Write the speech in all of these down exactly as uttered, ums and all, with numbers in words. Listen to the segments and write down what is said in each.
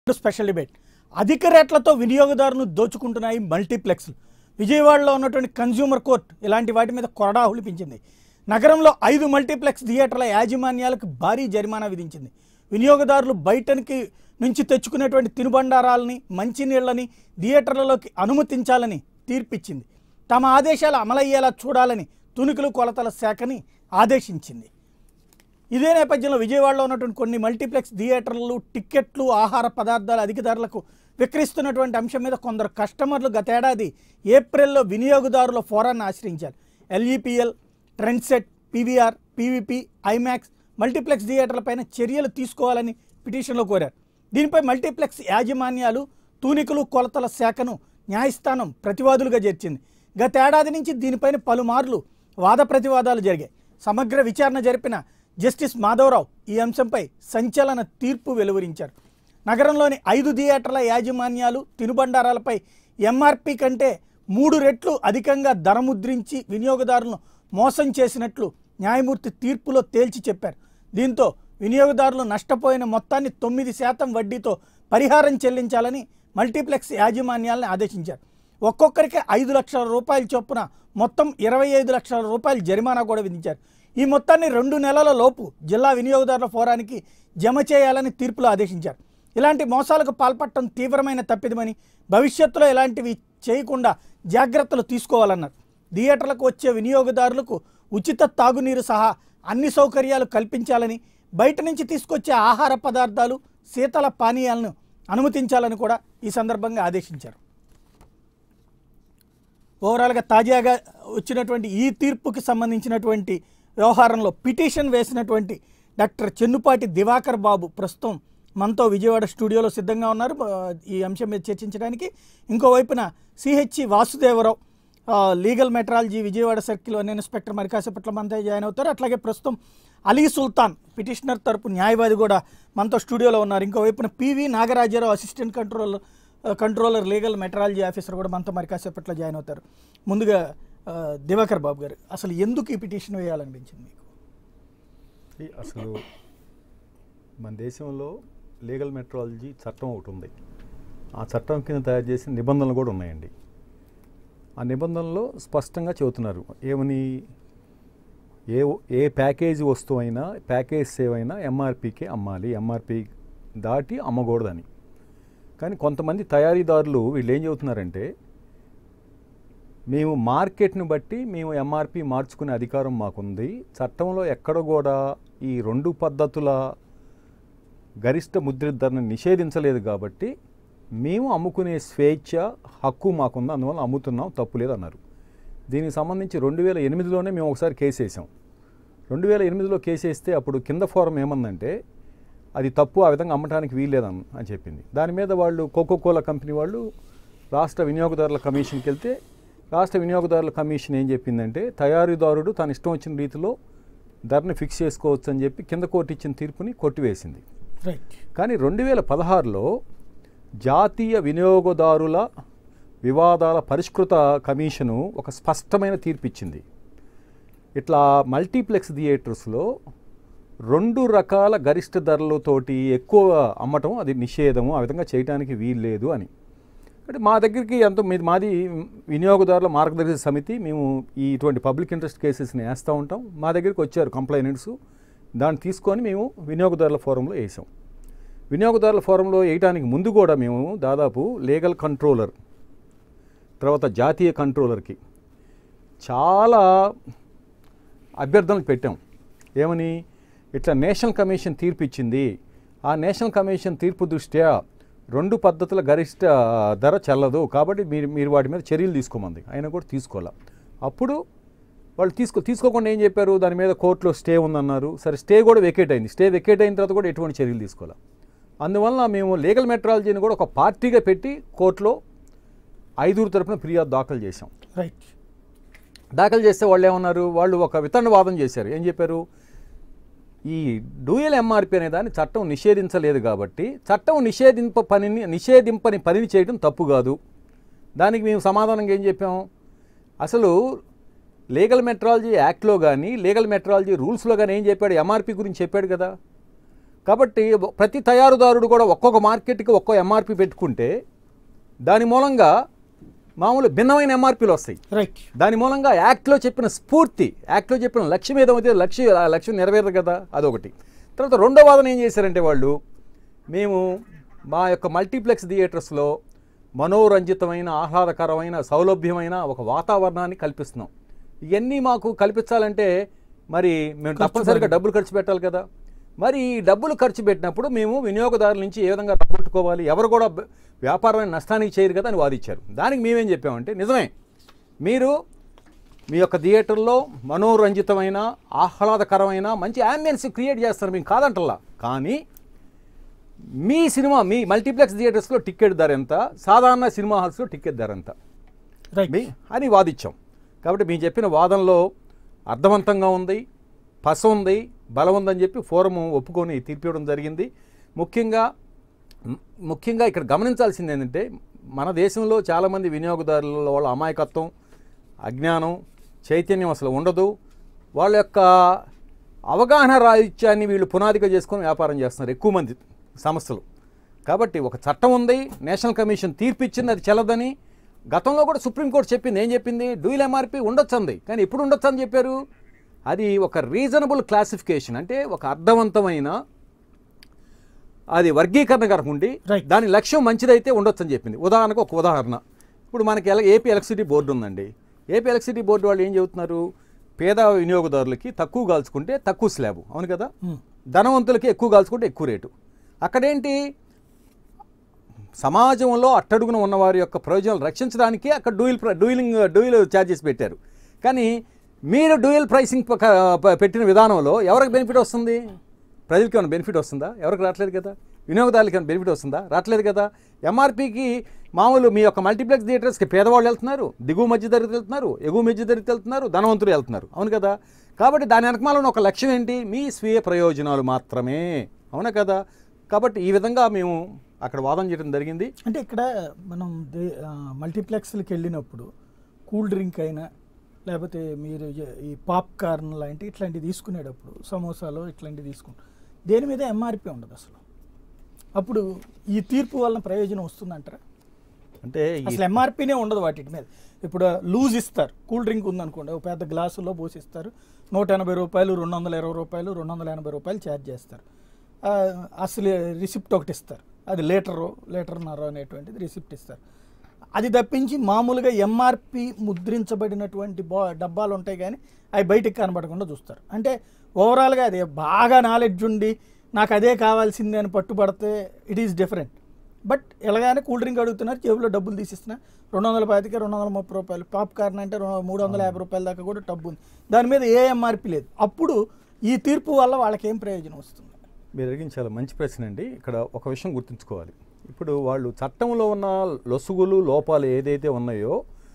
Special debate. అధిక రేట్లతో వినియోగదారులను దోచుకుంటున్నాయి మల్టీప్లెక్స్లు. విజయవాడలో ఉన్నటువంటి కన్జ్యూమర్ కోర్ట్ ఇలాంటి వాటి మీద కొరడా హులిపించింది. నగరంలో ఐదు మల్టీప్లెక్స్ థియేటర్ల యాజమాన్యాలకు భారీ జరిమానా విధించింది. వినియోగదారులు బయటనికి నుంచి తెచ్చుకునేటువంటి తినుబండారాలని, మంచినీళ్లని థియేటర్లలోకి అనుమతించాలని తీర్పిచ్చింది. తమ ఆదేశాలు అమలయ్యేలా చూడాలని తునికలు కొలతల శాఖని ఆదేశించింది. ఇదే నేపథ్యంలో విజయవాడలో ఉన్నటువంటి కొన్ని మల్టీప్లెక్స్ థియేటర్లు టిక్కెట్లు, ఆహార పదార్థాలు అధిక ధరలకు విక్రయిస్తున్నటువంటి అంశం మీద కొందరు కస్టమర్లు గతేడాది ఏప్రిల్లో వినియోగదారుల ఫోరాన్ని ఆశ్రయించారు. LEPL, Trendset, PVR, PVP, IMAX multiplex థియేటర్లపైన చర్యలు తీసుకోవాలని పిటిషన్లో కోరారు. దీనిపై మల్టీప్లెక్స్ యాజమాన్యాలు తూనికలు కొలతల శాఖను న్యాయస్థానం ప్రతివాదులుగా చేర్చింది. గతేడాది నుంచి దీనిపైన పలుమార్లు వాద ప్రతివాదాలు జరిగాయి. సమగ్ర విచారణ జరిపిన జస్టిస్ మాధవరావు ఈ అంశంపై సంచలన తీర్పు వెలువరించారు. నగరంలోని ఐదు థియేటర్ల యాజమాన్యాలు తినుబండారాలపై ఎంఆర్పి కంటే మూడు రెట్లు అధికంగా ధర ముద్రించి వినియోగదారులను మోసం చేసినట్లు న్యాయమూర్తి తీర్పులో తేల్చి చెప్పారు. దీంతో వినియోగదారులు నష్టపోయిన మొత్తాన్ని తొమ్మిది శాతం వడ్డీతో పరిహారం చెల్లించాలని మల్టీప్లెక్స్ యాజమాన్యాలను ఆదేశించారు. ఒక్కొక్కరికి ఐదు లక్షల రూపాయల చొప్పున మొత్తం ఇరవై ఐదు లక్షల రూపాయల జరిమానా కూడా విధించారు. ఈ మొత్తాన్ని రెండు నెలల లోపు జిల్లా వినియోగదారుల ఫోరానికి జమ చేయాలని తీర్పులో ఆదేశించారు. ఇలాంటి మోసాలకు పాల్పడటం తీవ్రమైన తప్పిదమని, భవిష్యత్తులో ఇలాంటివి చేయకుండా జాగ్రత్తలు తీసుకోవాలన్నారు. థియేటర్లకు వచ్చే వినియోగదారులకు ఉచిత తాగునీరు సహా అన్ని సౌకర్యాలు కల్పించాలని, బయట నుంచి తీసుకొచ్చే ఆహార పదార్థాలు, శీతల పానీయాలను అనుమతించాలని కూడా ఈ సందర్భంగా ఆదేశించారు. ఓవరాల్గా తాజాగా వచ్చినటువంటి ఈ తీర్పుకి సంబంధించినటువంటి వ్యవహారంలో పిటిషన్ వేసినటువంటి డాక్టర్ చెన్నుపాటి దివాకర్ బాబు ప్రస్తుతం మనతో విజయవాడ స్టూడియోలో సిద్ధంగా ఉన్నారు ఈ అంశం మీద చర్చించడానికి. ఇంకోవైపున CHC Vasudevarao legal metrology Vijayawada circle one inspector మరి కాసేపట్లో మనతో జాయిన్ అవుతారు. అట్లాగే ప్రస్తుతం అలీ సుల్తాన్ పిటిషనర్ తరపు న్యాయవాది కూడా మనతో స్టూడియోలో ఉన్నారు. ఇంకోవైపున PV Nagarajarao assistant controller controller legal metrology officer కూడా మనతో మరి కాసేపట్లో జాయిన్ అవుతారు. ముందుగా దివాకర్ బాబు గారు, అసలు ఎందుకు ఈ పిటిషన్ వేయాలనిపించింది మీకు? అసలు మన దేశంలో లీగల్ మెట్రాలజీ చట్టం ఒకటి ఉంది. ఆ చట్టం కింద తయారు చేసిన నిబంధనలు కూడా ఉన్నాయండి. ఆ నిబంధనలో స్పష్టంగా చెబుతున్నారు ఏమని, ఏ ఏ ప్యాకేజీ వస్తువు అయినా, ప్యాకేజ్ సేవ్ అయినా ఎంఆర్పీకే అమ్మాలి, ఎంఆర్పీ దాటి అమ్మకూడదని. కానీ కొంతమంది తయారీదారులు వీళ్ళు ఏం చెబుతున్నారంటే, మేము మార్కెట్ని బట్టి మేము ఎంఆర్పి మార్చుకునే అధికారం మాకుంది, చట్టంలో ఎక్కడ కూడా ఈ రెండు పద్ధతుల గరిష్ట ముద్రిత ధరను నిషేధించలేదు కాబట్టి మేము అమ్ముకునే స్వేచ్ఛ హక్కు మాకుంది, అందువల్ల అమ్ముతున్నాం, తప్పు లేదు అన్నారు. దీనికి సంబంధించి రెండు వేల ఎనిమిదిలోనే మేము ఒకసారి కేసు వేసాం. రెండు వేల ఎనిమిదిలో కేసు వేస్తే అప్పుడు కింద ఫోరం ఏమందంటే అది తప్పు, ఆ విధంగా అమ్మటానికి వీల్లేదని అని చెప్పింది. దాని మీద వాళ్ళు కోకోకోలా కంపెనీ వాళ్ళు రాష్ట్ర వినియోగదారుల కమిషన్కి వెళ్తే రాష్ట్ర వినియోగదారుల కమిషన్ ఏం చెప్పిందంటే తయారీదారుడు తన ఇష్టం వచ్చిన రీతిలో ధరని ఫిక్స్ చేసుకోవచ్చు అని చెప్పి కింద కోర్టు ఇచ్చిన తీర్పుని కొట్టివేసింది. కానీ రెండు వేల పదహారులో జాతీయ వినియోగదారుల వివాదాల పరిష్కృత కమిషను ఒక స్పష్టమైన తీర్పు ఇచ్చింది. ఇట్లా మల్టీప్లెక్స్ థియేటర్స్లో రెండు రకాల గరిష్ట ధరలతోటి ఎక్కువ అమ్మటం అది నిషేధము, ఆ విధంగా చేయడానికి వీలు లేదు అని. అంటే మా దగ్గరికి ఎంతో మీది మాది వినియోగదారుల మార్గదర్శక సమితి, మేము ఈ ఇటువంటి పబ్లిక్ ఇంట్రెస్ట్ కేసెస్ని వేస్తూ ఉంటాం. మా దగ్గరికి వచ్చారు కంప్లైనెంట్స్, దాన్ని తీసుకొని మేము వినియోగదారుల ఫోరంలో వేసాం. వినియోగదారుల ఫోరంలో వేయడానికి ముందు కూడా మేము దాదాపు లీగల్ కంట్రోలర్, తర్వాత జాతీయ కంట్రోలర్కి చాలా అభ్యర్థనలు పెట్టాం. ఏమని, ఇట్లా నేషనల్ కమిషన్ తీర్పు ఇచ్చింది, ఆ నేషనల్ కమిషన్ తీర్పు దృష్ట్యా రెండు పద్ధతుల గరిష్ట ధర చెల్లదు కాబట్టి మీరు మీరు వాటి మీద చర్యలు తీసుకోమంది. అయినా కూడా తీసుకోవాలి. అప్పుడు వాళ్ళు తీసుకో తీసుకోకుండా ఏం చెప్పారు, దాని మీద కోర్టులో స్టే ఉందన్నారు. సరే, స్టే కూడా వెకేట్ అయింది. స్టే వెకేట్ అయిన తర్వాత కూడా ఎటువంటి చర్యలు తీసుకోవాలి. అందువల్ల మేము లీగల్ మెట్రాలజీని కూడా ఒక పార్టీగా పెట్టి కోర్టులో ఐదుగురు తరపున ఫిర్యాదు దాఖలు చేశాం. రైట్. దాఖలు చేస్తే వాళ్ళు ఏమన్నారు, వాళ్ళు ఒక వితండవాదం చేశారు. ఏం చెప్పారు, ఈ డ్యూయల్ ఎంఆర్పి అనే దాన్ని చట్టం నిషేధించలేదు కాబట్టి చట్టం నిషేధింప పనిని నిషేధింపని పనిని చేయడం తప్పు కాదు. దానికి మేము సమాధానంగా ఏం చెప్పాం, అసలు లీగల్ మెట్రాలజీ యాక్ట్లో కానీ లీగల్ మెట్రాలజీ రూల్స్లో కానీ ఏం చెప్పాడు, ఎంఆర్పి గురించి చెప్పాడు కదా. కాబట్టి ప్రతి తయారుదారుడు కూడా ఒక్కొక్క మార్కెట్కి ఒక్కో ఎంఆర్పి పెట్టుకుంటే దాని మూలంగా మామూలు భిన్నమైన ఎంఆర్పీలు వస్తాయి. రైట్. దాని మూలంగా యాక్ట్లో చెప్పిన స్ఫూర్తి, యాక్ట్లో చెప్పిన లక్ష్యం ఏదైతే లక్ష్యం లక్ష్యం నెరవేరదు కదా, అదొకటి. తర్వాత రెండో వాదన ఏం చేశారంటే వాళ్ళు, మేము మా యొక్క మల్టీప్లెక్స్ థియేటర్స్లో మనోరంజితమైన ఆహ్లాదకరమైన సౌలభ్యమైన ఒక వాతావరణాన్ని కల్పిస్తున్నాం. ఇవన్నీ మాకు కల్పించాలంటే మరి మేము తప్పనిసరిగా డబ్బులు ఖర్చు పెట్టాలి కదా. మరి ఈ డబ్బులు ఖర్చు పెట్టినప్పుడు మేము వినియోగదారుల నుంచి ఏ విధంగా రాబట్టుకోవాలి, ఎవరు కూడా వ్యాపారాన్ని నష్టానికి చేయరు కదా అని వాదించారు. దానికి మేమేం చెప్పామంటే, నిజమే మీరు మీ యొక్క థియేటర్లో మనోరంజితమైన ఆహ్లాదకరమైన మంచి యాంబియన్స్ క్రియేట్ చేస్తారు, మేము కాదంటల్లా. కానీ మీ సినిమా మీ మల్టీప్లెక్స్ థియేటర్స్లో టికెట్ ధర ఎంత, సాధారణ సినిమా హాల్స్లో టికెట్ ధర ఎంత మీ అని వాదించాం. కాబట్టి మేము చెప్పిన వాదనలో అర్థవంతంగా ఉంది, పస ఉంది, బలం ఉందని చెప్పి ఫోరము ఒప్పుకొని తీర్పు ఇవ్వడం జరిగింది. ముఖ్యంగా ముఖ్యంగా ఇక్కడ గమనించాల్సింది ఏంటంటే, మన దేశంలో చాలామంది వినియోగదారుల వాళ్ళ అమాయకత్వం, అజ్ఞానం, చైతన్యం అసలు ఉండదు. వాళ్ళ యొక్క అవగాహన రాహిత్యాన్ని వీళ్ళు పునాదిగా చేసుకొని వ్యాపారం చేస్తున్నారు ఎక్కువ మంది సంస్థలు. కాబట్టి ఒక చట్టం ఉంది, నేషనల్ కమిషన్ తీర్పు ఇచ్చింది, అది చెల్లదని. గతంలో కూడా సుప్రీంకోర్టు చెప్పింది. ఏం చెప్పింది? డ్యూయల్ ఎంఆర్పి ఉండొచ్చు అంది. కానీ ఎప్పుడు ఉండొచ్చు అని చెప్పారు? అది ఒక రీజనబుల్ క్లాసిఫికేషన్, అంటే ఒక అర్థవంతమైన అది వర్గీకరణ కనుకుండి దాని లక్ష్యం మంచిదైతే ఉండొచ్చు అని చెప్పింది. ఉదాహరణకు ఒక ఉదాహరణ, ఇప్పుడు మనకి ఎల ఏపీ ఎలక్ట్రిసిటీ బోర్డు ఉందండి. ఏపీ ఎలక్ట్రిసిటీ బోర్డు వాళ్ళు ఏం చెబుతున్నారు? పేద వినియోగదారులకి తక్కువ కాల్చుకుంటే తక్కువ స్లాబ్, అవును కదా, ధనవంతులకి ఎక్కువ కాల్చుకుంటే ఎక్కువ రేటు. అక్కడేంటి, సమాజంలో అట్టడుగున ఉన్నవారి యొక్క ప్రయోజనాలు రక్షించడానికి అక్కడ డ్యూయల్ డ్యూయలింగ్ డ్యూయల్ ఛార్జెస్ పెట్టారు. కానీ మీరు డ్యూయల్ ప్రైసింగ్ పెట్టిన విధానంలో ఎవరికి బెనిఫిట్ వస్తుంది? ప్రజలకి ఏమైనా బెనిఫిట్ వస్తుందా? ఎవరికి రావట్లేదు కదా. వినియోగదారులకి ఏమైనా బెనిఫిట్ వస్తుందా? రావట్లేదు కదా. ఎంఆర్పీకి మామూలు మీ యొక్క మల్టీప్లెక్స్ థియేటర్స్కి పేదవాళ్ళు వెళ్తున్నారు, దిగువ మధ్య ధరలు వెళ్తున్నారు, ఎగువ మధ్య ధరలు వెళ్తున్నారు, ధనవంతులు వెళ్తున్నారు, అవును కదా. కాబట్టి దాని వెనకమాల ఒక లక్ష్యం ఏంటి? మీ స్వీయ ప్రయోజనాలు మాత్రమే, అవునా కదా. కాబట్టి ఈ విధంగా మేము అక్కడ వాదన చేయడం జరిగింది. అంటే ఇక్కడ మనం మల్టీప్లెక్స్కి వెళ్ళినప్పుడు కూల్ డ్రింక్ అయినా లేకపోతే మీరు ఈ పాప్కార్న్ లాంటి ఇట్లాంటివి తీసుకునేటప్పుడు, సమోసాలు ఇట్లాంటివి తీసుకుంటారు, దేని మీద ఎంఆర్పి ఉండదు అసలు. అప్పుడు ఈ తీర్పు వలన ప్రయోజనం వస్తుందంటారా? అంటే అసలు ఎంఆర్పీనే ఉండదు వాటి మీద. ఇప్పుడు లూజ్ ఇస్తారు, కూల్ డ్రింక్ ఉందనుకోండి, ఒక పెద్ద గ్లాసులో పోసిస్తారు, నూట ఎనభై రూపాయలు రెండు వందల ఇరవై రూపాయలు రెండు వందల ఎనభై రూపాయలు ఛార్జ్ చేస్తారు. అసలు రిసిప్ట్ ఒకటి ఇస్తారు, అది లీటరు లీటర్న్నర అనేటువంటిది రిసిప్ట్ ఇస్తారు. అది తప్పించి మామూలుగా ఎంఆర్పి ముద్రించబడినటువంటి బా డబ్బాలు ఉంటాయి, కానీ అవి బయటికి కనబడకుండా చూస్తారు. అంటే ఓవరాల్గా అది బాగా నాలెడ్జ్ ఉండి నాకు అదే కావాల్సిందే అని పట్టుబడితే ఇట్ ఈస్ డిఫరెంట్. బట్ ఎలాగానే కూల్ డ్రింక్ అడుగుతున్నారు, జేబులో డబ్బులు తీసిస్తున్నా, రెండు వందల పాతిక రెండు వందల ముప్పై రూపాయలు, పాప్కార్న్ అంటే మూడు వందల యాభై రూపాయల దాకా కూడా డబ్బు ఉంది, దాని మీద ఏ ఎంఆర్పి లేదు. అప్పుడు ఈ తీర్పు వల్ల వాళ్ళకి ఏం ప్రయోజనం వస్తుంది? మీరు అడిగిన చాలా మంచి ప్రశ్న అండి. ఇక్కడ ఒక విషయం గుర్తుంచుకోవాలి. ఇప్పుడు వాళ్ళు చట్టంలో ఉన్న లొసుగులు లోపాలు ఏదైతే ఉన్నాయో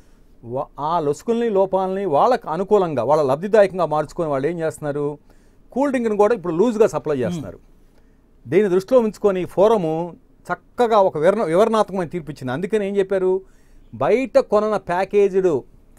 ఆ లొసుగుల్ని లోపాలని వాళ్ళకు అనుకూలంగా వాళ్ళ లబ్ధిదాయకంగా మార్చుకొని వాళ్ళు ఏం చేస్తున్నారు, కూల్ డ్రింక్ని కూడా ఇప్పుడు లూజ్గా సప్లై చేస్తున్నారు. దీన్ని దృష్టిలో ఉంచుకొని ఫోరము చక్కగా ఒక వివరణ వివరణాత్మకమైన తీర్పు ఇచ్చింది. అందుకని ఏం చెప్పారు, బయట కొన్న ప్యాకేజ్డ్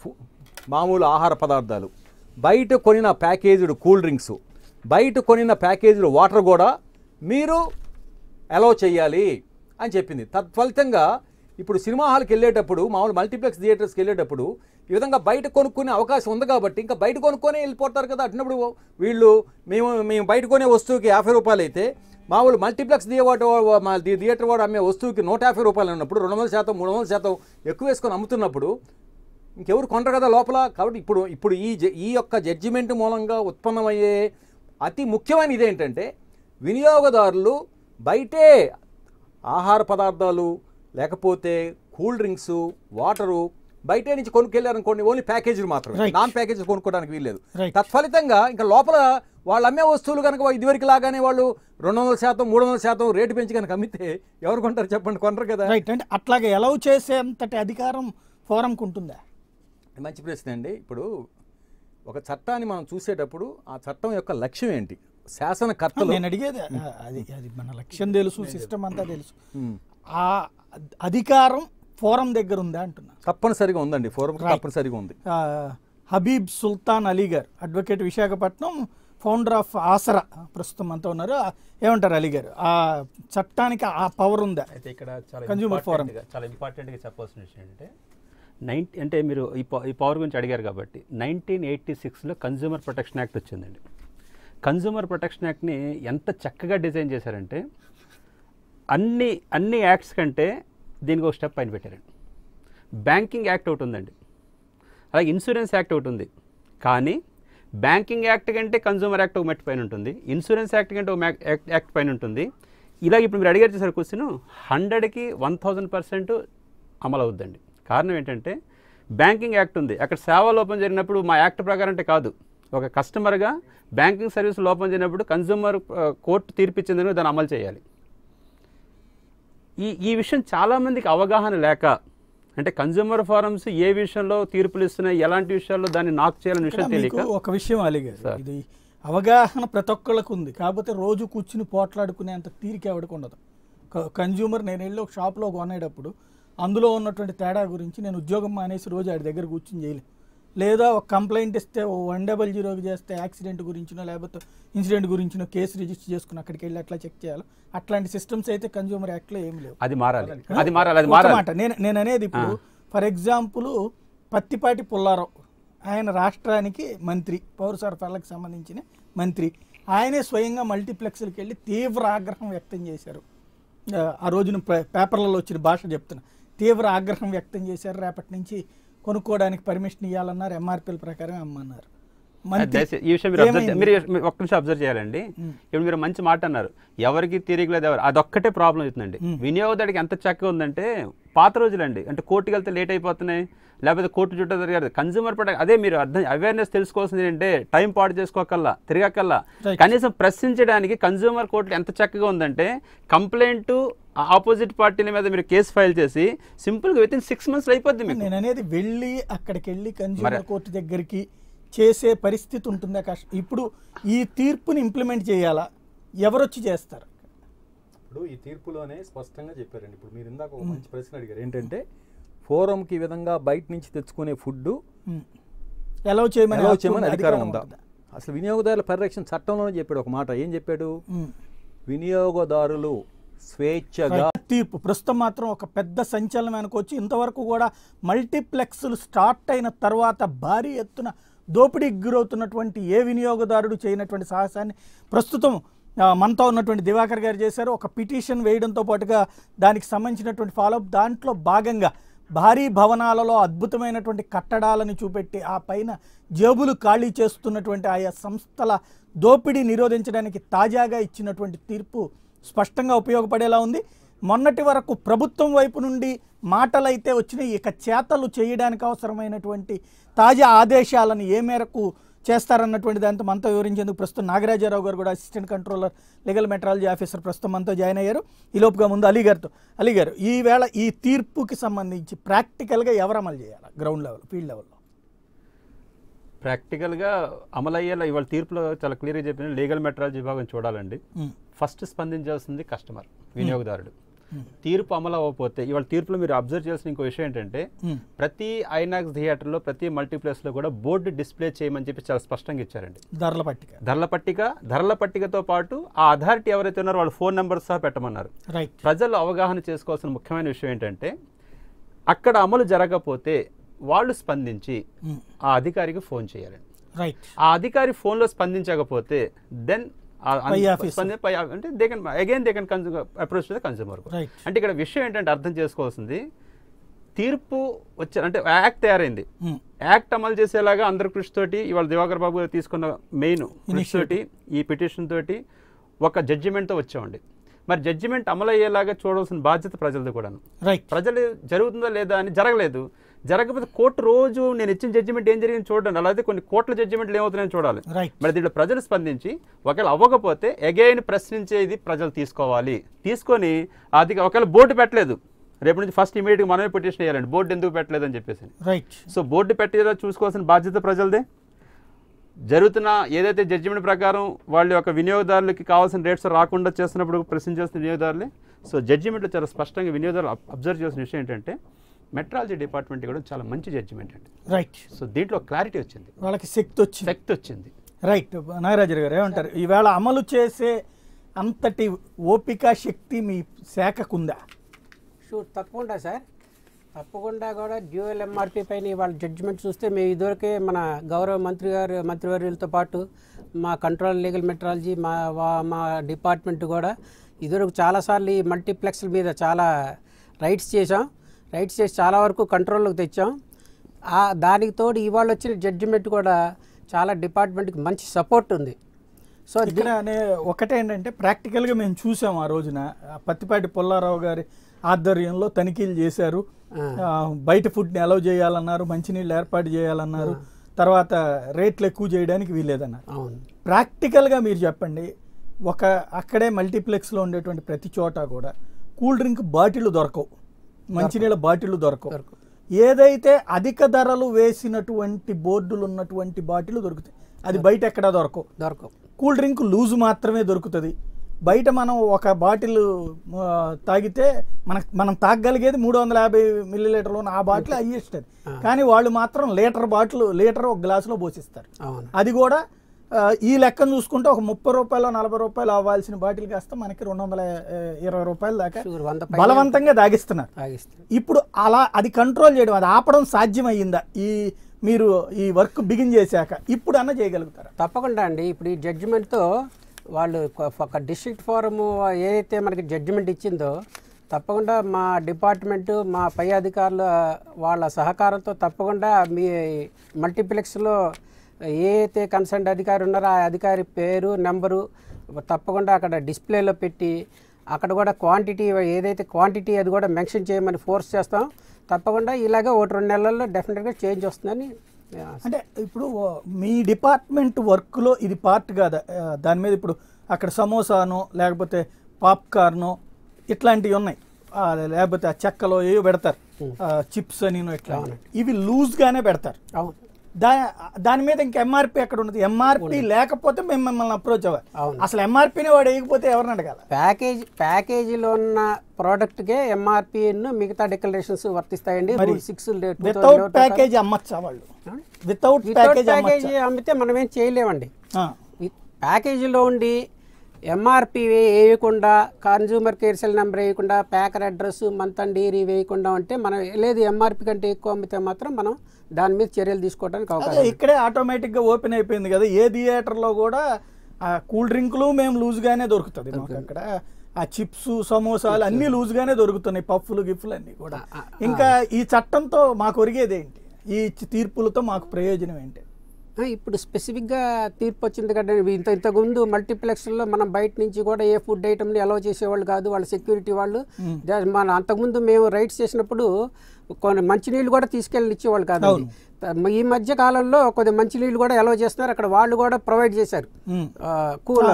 మామూలు ఆహార పదార్థాలు, బయట కొనిన ప్యాకేజ్డ్ కూల్ డ్రింక్స్, బయట కొనిన ప్యాకేజ్డ్ వాటర్ కూడా మీరు అలౌ చేయాలి అని చెప్పింది. తత్ఫలితంగా ఇప్పుడు సినిమా హాల్కి వెళ్ళేటప్పుడు, మామూలు మల్టీప్లెక్స్ థియేటర్స్కి వెళ్ళేటప్పుడు ఈ విధంగా బయట కొనుక్కునే అవకాశం ఉంది కాబట్టి ఇంకా బయట కొనుక్కొనే వెళ్ళిపోతారు కదా. అట్టినప్పుడు వీళ్ళు మేము మేము బయట కొనే వస్తువుకి యాభై రూపాయలు అయితే మామూలు మల్టీప్లెక్స్ థియేటర్ థియేటర్ వాడు అమ్మే వస్తువుకి నూట యాభై రూపాయలు అన్నప్పుడు రెండు వందల శాతం మూడు వందల శాతం ఎక్కువ వేసుకొని అమ్ముతున్నప్పుడు ఇంకెవరు కొంటారు కదా లోపల. కాబట్టి ఇప్పుడు ఇప్పుడు ఈ ఈ యొక్క జడ్జిమెంట్ మూలంగా ఉత్పన్నమయ్యే అతి ముఖ్యమైన ఇదేంటంటే, వినియోగదారులు బయటే ఆహార పదార్థాలు లేకపోతే కూల్ డ్రింక్స్ వాటరు బయటే నుంచి కొనుక్కెళ్ళారనుకోండి, ఓన్లీ ప్యాకేజీలు మాత్రమే, నాన్ ప్యాకేజీ కొనుక్కోవడానికి వీల్లేదు. తత్ఫలితంగా ఇంకా లోపల వాళ్ళు అమ్మే వస్తువులు కనుక ఇదివరకు లాగానే వాళ్ళు రెండు వందల శాతం మూడు వందల శాతం రేటు పెంచి కనుక అమ్మితే ఎవరు కొంటారు చెప్పండి? కొనరు కదా. రైట్. అంటే అట్లాగే అలౌ చేసేంతటి అధికారం ఫోరంకు ఉంటుందా? మంచి ప్రశ్న అండి. ఇప్పుడు ఒక చట్టాన్ని మనం చూసేటప్పుడు ఆ చట్టం యొక్క లక్ష్యం ఏంటి, శాసనకర్తలు, నేను అడిగేది అది అది మన లక్ష్యం తెలుసు, సిస్టమ్ అంతా తెలుసు, ఆ అధికారం ఫోరం దగ్గర ఉందా అంటున్నా. తప్పనిసరిగా ఉందండి, ఫోరం తప్పనిసరిగా ఉంది. Habib Sultan Ali garu, advocate, Visakhapatnam, founder of Asara ప్రస్తుతం అంతా ఉన్నారు. ఏమంటారు అలీ గారు, ఆ చట్టానికి ఆ పవర్ ఉందా? అయితే ఇక్కడ చాలా కన్జ్యూమర్ ఫోరం ఇంపార్టెంట్గా చాలా ఇంపార్టెంట్గా చెప్పాల్సిన విషయం ఏంటంటే నైన్టీ అంటే మీరు ఈ ప- ఈ పవర్ గురించి అడిగారు కాబట్టి నైన్టీన్ ఎయిటీ సిక్స్లో కన్జ్యూమర్ ప్రొటెక్షన్ యాక్ట్ వచ్చిందండి. కన్జ్యూమర్ ప్రొటెక్షన్ యాక్ట్ని ఎంత చక్కగా డిజైన్ చేశారంటే అన్ని అన్ని యాక్ట్స్ కంటే దీనికి ఒక స్టెప్ పైన పెట్టారండి. బ్యాంకింగ్ యాక్ట్ ఒకటి ఉందండి, అలాగే ఇన్సూరెన్స్ యాక్ట్ ఒకటి ఉంది. కానీ బ్యాంకింగ్ యాక్ట్ కంటే కన్జ్యూమర్ యాక్ట్ ఒక మెట్టు పైన ఉంటుంది, ఇన్సూరెన్స్ యాక్ట్ కంటే ఒక మ్యాక్- యాక్ట్ యాక్ట్ పైన ఉంటుంది. ఇలాగ ఇప్పుడు మీరు అడిగారు చేశారు క్వశ్చన్, హండ్రెడ్కి వన్ థౌజండ్ పర్సెంట్ అమలు అవుద్దండి. కారణం ఏంటంటే బ్యాంకింగ్ యాక్ట్ ఉంది, అక్కడ సేవా లోపం జరిగినప్పుడు మా యాక్ట్ ప్రకారం అంటే కాదు, ఒక కస్టమర్గా బ్యాంకింగ్ సర్వీస్ లోపం జరిగినప్పుడు కన్జ్యూమర్ కోర్టు తీర్పిచ్చిందని దాన్ని అమలు చేయాలి. ఈ ఈ విషయం చాలామందికి అవగాహన లేక, అంటే కన్జ్యూమర్ ఫారమ్స్ ఏ విషయంలో తీర్పులు ఇస్తున్నాయి, ఎలాంటి విషయాల్లో దాన్ని నాక్ చేయాలనే విషయం తెలియక. మీకు ఒక విషయం అలిగారు, ఇది అవగాహన ప్రతి ఒక్కళ్ళకు ఉంది, కాకపోతే రోజు కూర్చుని పోట్లాడుకునే అంత తీరిక ఎవరికి ఉండదు. కన్జ్యూమర్ నేను వెళ్ళి ఒక షాప్లో కొనేటప్పుడు అందులో ఉన్నటువంటి తేడా గురించి నేను ఉద్యోగం మానేసి రోజు ఆడి దగ్గర కూర్చుని చేయలేను. లేదా ఒక కంప్లైంట్ ఇస్తే ఓ వన్ డబల్ జీరోకి చేస్తే యాక్సిడెంట్ గురించినో లేకపోతే ఇన్సిడెంట్ గురించినో కేసు రిజిస్టర్ చేసుకుని అక్కడికి వెళ్ళి అట్లా చెక్ చేయాలి. అట్లాంటి సిస్టమ్స్ అయితే కన్జ్యూమర్ యాక్ట్లో ఏం లేవు. అది మారాలి, అది మారాలి, అది ఒక మారాలి. మాట నేను నేను అనేది ఇప్పుడు ఫర్ ఎగ్జాంపుల్ పత్తిపాటి పుల్లారావు, ఆయన రాష్ట్రానికి మంత్రి, పౌర సరఫరాలకు సంబంధించిన మంత్రి, ఆయనే స్వయంగా మల్టీప్లెక్స్లకు వెళ్ళి తీవ్ర ఆగ్రహం వ్యక్తం చేశారు. ఆ, ఆ రోజున పే- పేపర్లలో వచ్చిన భాష చెప్తున్నా, తీవ్ర ఆగ్రహం వ్యక్తం చేశారు. రేపటి నుంచి కొనుక్కోవడానికి పర్మిషన్ ఇవ్వాలన్నారు, ఎంఆర్పీల ప్రకారం అమ్మన్నారు. మంత్రి దయచేసి ఈ విషయం మీరు observe ఏమైంది? చే- మీరు మీరు ఒక్క నిమిషం అబ్జర్వ్ చేయాలండి. ఇప్పుడు మీరు మంచి మాట అన్నారు, ఎవరికి తిరిగిలేదు ఎవరు, అదొక్కటే ప్రాబ్లం అవుతుందండి. వినియోగదారుడికి ఎంత చక్కగా ఉందంటే పాత రోజులండి, అంటే కోర్టుకి వెళ్తే లేట్ అయిపోతున్నాయి, లేకపోతే కోర్టు చుట్టూ తిరగారు. కన్జ్యూమర్ ప్రొటెక్ట్ అదే మీరు అర్థం అవేర్నెస్ తెలుసుకోవాల్సింది ఏంటంటే టైం పాడు చేసుకోకల్లా తిరగకల్లా Right. కనీసం ప్రశ్నించడానికి కన్జ్యూమర్ కోర్టులు ఎంత చక్కగా ఉందంటే కంప్లైంట్ ఆపోజిట్ పార్టీల మీద మీరు కేసు ఫైల్ చేసి సింపుల్గా విత్ ఇన్ సిక్స్ మంత్స్లో అయిపోద్ది మీకు. నేను అనేది వెళ్ళి అక్కడికి వెళ్ళి కన్జ్యూమర్ కోర్టు దగ్గరికి చేసే పరిస్థితి ఉంటుందా? కష్టం. ఇప్పుడు ఈ తీర్పుని ఇంప్లిమెంట్ చేయాలా, ఎవరొచ్చి చేస్తారు? ఇప్పుడు ఈ తీర్పులోనే స్పష్టంగా చెప్పారండి. ఇప్పుడు మీరు ఇందాక ఒక మంచి ప్రశ్న అడిగారు, ఏంటంటే ఫోరంకి ఈ విధంగా బయట నుంచి తెచ్చుకునే ఫుడ్ ఎలా చేయమని ఎలా హక్కు చేయమని ఉందా? అధికారం అధికారం ఉందా? ఉంటుందా? అసలు వినియోగదారుల పరిరక్షణ చట్టంలోనే చెప్పాడు ఒక మాట. ఏం చెప్పాడు? ఉమ్. వినియోగదారులు స్వేచ్ఛగా తీర్పు ప్రస్తుతం మాత్రం ఒక పెద్ద సంచలనం అనుకోవచ్చు. ఇంతవరకు కూడా మల్టీప్లెక్స్లు స్టార్ట్ అయిన తర్వాత భారీ ఎత్తున దోపిడీకి గురవుతున్నటువంటి ఏ వినియోగదారుడు చేయనటువంటి సాహసాన్ని ప్రస్తుతం ఆ, మనతో ఉన్నటువంటి దివాకర్ గారు చేశారు. ఒక పిటిషన్ వేయడంతో పాటుగా దానికి సంబంధించినటువంటి ఫాలోఅప్, దాంట్లో భాగంగా భారీ భవనాలలో అద్భుతమైనటువంటి కట్టడాలను చూపెట్టి ఆ పైన జేబులు ఖాళీ చేస్తున్నటువంటి ఆయా సంస్థల దోపిడీ నిరోధించడానికి తాజాగా ఇచ్చినటువంటి తీర్పు స్పష్టంగా ఉపయోగపడేలా ఉంది. మొన్నటి వరకు ప్రభుత్వం వైపు నుండి మాటలైతే వచ్చినాయి, ఇక చేతలు చేయడానికి అవసరమైనటువంటి తాజా ఆదేశాలను ఏ మేరకు చేస్తారన్నటువంటి దాంతో మనతో వివరించేందుకు ప్రస్తుతం నాగరాజారావు గారు కూడా assistant controller legal metrology officer ప్రస్తుతం మనతో జాయిన్ అయ్యారు. ఈ లోపుగా ముందు అలీ గారితో, అలీ గారు ఈవేళ ఈ తీర్పుకి సంబంధించి ప్రాక్టికల్గా ఎవరు అమలు చేయాలి గ్రౌండ్ లెవెల్, ఫీల్డ్ లెవెల్లో? ప్రాక్టికల్గా అమలయ్యేలా ఇవాళ తీర్పులో చాలా క్లియర్గా చెప్పిన లీగల్ మెట్రాలజీ విభాగం చూడాలండి. ఫస్ట్ స్పందించాల్సింది కస్టమర్, వినియోగదారుడు. తీర్పు అమలు అవ్వకపోతే ఇవాళ తీర్పులో మీరు అబ్జర్వ్ చేసిన ఇంకో విషయం ఏంటంటే ప్రతి ఐనాక్స్ థియేటర్లో ప్రతి మల్టీప్లెక్స్లో కూడా బోర్డు డిస్ప్లే చేయమని చెప్పి చాలా స్పష్టంగా ఇచ్చారండి. ధరల పట్టిక ధరల పట్టిక ధరల పట్టికతో పాటు ఆ అథారిటీ ఎవరైతే ఉన్నారో వాళ్ళ ఫోన్ నెంబర్ సహా పెట్టమన్నారు. రైట్. ప్రజలు అవగాహన చేసుకోవాల్సిన ముఖ్యమైన విషయం ఏంటంటే అక్కడ అమలు జరగకపోతే వాళ్ళు స్పందించి ఆ అధికారికి ఫోన్ చేయాలండి. రైట్. ఆ అధికారి ఫోన్లో స్పందించకపోతే దెన్ అంటే they can again they can approach the consumer. Right. అంటే ఇక్కడ విషయం ఏంటంటే అర్థం చేసుకోవాల్సింది, తీర్పు వచ్చారు అంటే యాక్ట్ తయారైంది, యాక్ట్ అమలు చేసేలాగా అందరి కృషి తోటి ఇవాళ దివాకర్ బాబు గారు తీసుకున్న మెయిన్ కృషి తోటి ఈ పిటిషన్ తోటి ఒక జడ్జిమెంట్తో వచ్చామండి. మరి జడ్జిమెంట్ అమలు అయ్యేలాగా చూడాల్సిన బాధ్యత ప్రజలది కూడాను. రైట్. ప్రజలు జరుగుతుందా లేదా అని జరగలేదు, జరగకపోతే కోర్టు రోజు నేను ఇచ్చిన జడ్జిమెంట్ ఏం జరిగింది చూడండి, అలాగే కొన్ని కోట్ల జడ్జిమెంట్లు ఏమవుతున్నాయని చూడాలి. రైట్. మరి దీంట్లో ప్రజలు స్పందించి ఒకవేళ అవ్వకపోతే అగైన్ ప్రశ్నించేది ప్రజలు తీసుకోవాలి. తీసుకొని అది ఒకవేళ బోర్డు పెట్టలేదు, రేపు నుంచి ఫస్ట్ ఇమీడియట్గా మనమే పిటిషన్ వేయాలండి, బోర్డు ఎందుకు పెట్టలేదు అని చెప్పేసి. రైట్. సో బోర్డు పెట్టేలా చూసుకోవాల్సిన బాధ్యత ప్రజలదే. జరుగుతున్న ఏదైతే జడ్జిమెంట్ ప్రకారం వాళ్ళ యొక్క వినియోగదారులకి కావాల్సిన రేట్స్ రాకుండా చేస్తున్నప్పుడు ప్రశ్నించాల్సిన వినియోగదారులే. సో జడ్జిమెంట్లో చాలా స్పష్టంగా వినియోగదారులు అబ్జర్వ్ చేసిన విషయం ఏంటంటే మెట్రాలజీ డిపార్ట్మెంట్ కూడా చాలా మంచి జడ్జిమెంట్ అండి. రైట్. సో దీంట్లో క్లారిటీ వచ్చింది, వాళ్ళకి శక్తి వచ్చింది. శక్తి వచ్చింది. రైట్. నాగరాజు గారు ఏమంటారు, ఈవేళ అమలు చేసే అంతటి ఓపిక శక్తి మీ శాఖకుందా? షూర్, తప్పకుండా సార్, తప్పకుండా కూడా డ్యూయల్ ఎంఆర్పీ పైన వాళ్ళ జడ్జిమెంట్ చూస్తే మేము ఇదివరకే మన గౌరవ మంత్రి గారు మంత్రివర్యులతో పాటు మా కంట్రోల్ లీగల్ మెట్రాలజీ మా మా డిపార్ట్మెంట్ కూడా ఇదివరకు చాలాసార్లు ఈ మల్టీప్లెక్స్ల మీద చాలా రైట్స్ చేసాం. రైట్స్ చేసి చాలా వరకు కంట్రోల్లోకి తెచ్చాం. దానికి తోడు ఇవాళ వచ్చిన జడ్జిమెంట్ కూడా చాలా డిపార్ట్మెంట్కి మంచి సపోర్ట్ ఉంది. సో ఇక్కడ ఒకటేంటంటే ప్రాక్టికల్గా మేము చూసాం ఆ రోజున పత్తిపాటి పుల్లారావు గారి ఆధ్వర్యంలో తనిఖీలు చేశారు. బయట ఫుడ్ని అలౌ చేయాలన్నారు, మంచినీళ్ళు ఏర్పాటు చేయాలన్నారు, తర్వాత రేట్లు ఎక్కువ చేయడానికి వీల్లేదన్నారు. ప్రాక్టికల్గా మీరు చెప్పండి, ఒక అక్కడే మల్టీప్లెక్స్లో ఉండేటువంటి ప్రతి చోట కూడా కూల్ డ్రింక్ బాటిల్ దొరకవు, మంచినీళ్ళ బాటిల్ దొరకవు. ఏదైతే అధిక ధరలు వేసినటువంటి బోర్డులు ఉన్నటువంటి బాటిల్ దొరుకుతాయి, అది బయట ఎక్కడా దొరకవు. దొరకవు కూల్ డ్రింక్ లూజు మాత్రమే దొరుకుతుంది. బయట మనం ఒక బాటిల్ తాగితే మనకు మనం తాగగలిగేది మూడు వందల యాభై మిల్లీ లీటర్లు ఆ బాటిల్ హైయెస్ట్ అది. కానీ వాళ్ళు మాత్రం లీటర్ బాటిల్ లీటర్ ఒక గ్లాసులో పోసిస్తారు. అది కూడా ఈ లెక్కను చూసుకుంటే ఒక ముప్పై రూపాయలు నలభై రూపాయలు అవ్వాల్సిన బాటిల్ కాస్త మనకి రెండు వందల ఇరవై రూపాయలు దాకా బలవంతంగా తాగిస్తున్నారు. ఇప్పుడు అలా అది కంట్రోల్ చేయడం, అది ఆపడం సాధ్యమయ్యిందా ఈ మీరు ఈ వర్క్ బిగిన్ చేశాక? ఇప్పుడు అన్న చేయగలుగుతారా? తప్పకుండా అండి. ఇప్పుడు ఈ జడ్జిమెంట్తో వాళ్ళు ఒక డిస్ట్రిక్ట్ ఫోరము ఏదైతే మనకి జడ్జిమెంట్ ఇచ్చిందో తప్పకుండా మా డిపార్ట్మెంటు మా పై అధికారుల వాళ్ళ సహకారంతో తప్పకుండా మీ మల్టీప్లెక్స్లో ఏ అయితే కన్సర్న్ అధికారి ఉన్నారో ఆ అధికారి పేరు నెంబరు తప్పకుండా అక్కడ డిస్ప్లేలో పెట్టి అక్కడ కూడా క్వాంటిటీ ఏదైతే క్వాంటిటీ అది కూడా మెన్షన్ చేయమని ఫోర్స్ చేస్తాం. తప్పకుండా ఇలాగే ఒకటి రెండు నెలల్లో డెఫినెట్గా చేంజ్ వస్తుందని. అంటే ఇప్పుడు మీ డిపార్ట్మెంట్ వర్క్లో ఇది పార్ట్ కాదా? దాని మీద ఇప్పుడు అక్కడ సమోసానో లేకపోతే పాప్కార్నో ఇట్లాంటివి ఉన్నాయి, లేకపోతే ఆ చెక్కలో ఏవో పెడతారు, చిప్స్ అని ఇట్లా, ఇవి లూజ్గానే పెడతారు. దా దాని మీద ఇంకా ఎంఆర్పీ ఎక్కడ ఉన్నది? ఎంఆర్పీ లేకపోతే మేము మిమ్మల్ని అప్రోచ్ అవ్వాలి. అసలు ఎంఆర్పీని వాడు వేయకపోతే ఎవరిని అడగాలి? ప్యాకేజ్ ప్యాకేజీలో ఉన్న ప్రోడక్ట్కే ఎంఆర్పీ మిగతా డిక్లరేషన్స్ వర్తిస్తాయండి. సిక్స్ వితౌట్ ప్యాకేజ్ అమ్మచ్చా వాళ్ళు? వితౌట్ ప్యాకేజ్ అమ్మితే మనం ఏం చేయలేమండి. ప్యాకేజీలో ఉండి ఎంఆర్పీ వేయకుండా, కన్జ్యూమర్ కేర్ సెల్ నెంబర్ వేయకుండా, ప్యాకర్ అడ్రస్ మంత్ అండ్ డీరీ వేయకుండా ఉంటే మనం లేదు ఎంఆర్పీ కంటే ఎక్కువ అమ్మితే మాత్రం మనం దాని మీద చర్యలు తీసుకోవడానికి అవకాశం. ఇక్కడే ఆటోమేటిక్గా ఓపెన్ అయిపోయింది కదా, ఏ థియేటర్లో కూడా కూల్ డ్రింకులు మేము లూజ్గానే దొరుకుతుంది మాకు అక్కడ. ఆ చిప్స్ సమోసాలు అన్నీ లూజ్గానే దొరుకుతున్నాయి, పఫ్లు గిఫ్లు అన్నీ కూడా. ఇంకా ఈ చట్టంతో మాకు ఒరిగేది ఏంటి? ఈ తీర్పులతో మాకు ప్రయోజనం ఏంటి? ఇప్పుడు స్పెసిఫిక్గా తీర్పు వచ్చింది కదా. ఇంత ఇంతకుముందు మల్టీప్లెక్స్లో మనం బయట నుంచి కూడా ఏ ఫుడ్ ఐటమ్ని అలౌ చేసేవాళ్ళు కాదు, వాళ్ళ సెక్యూరిటీ వాళ్ళు. మన అంతకుముందు మేము రైడ్స్ చేసినప్పుడు కొన్ని మంచినీళ్ళు కూడా తీసుకెళ్ళి ఇచ్చేవాళ్ళు కాదు. ఈ మధ్య కాలంలో కొద్ది మంచినీళ్ళు కూడా అలౌ చేస్తున్నారు, అక్కడ వాళ్ళు కూడా ప్రొవైడ్ చేశారు, కూల్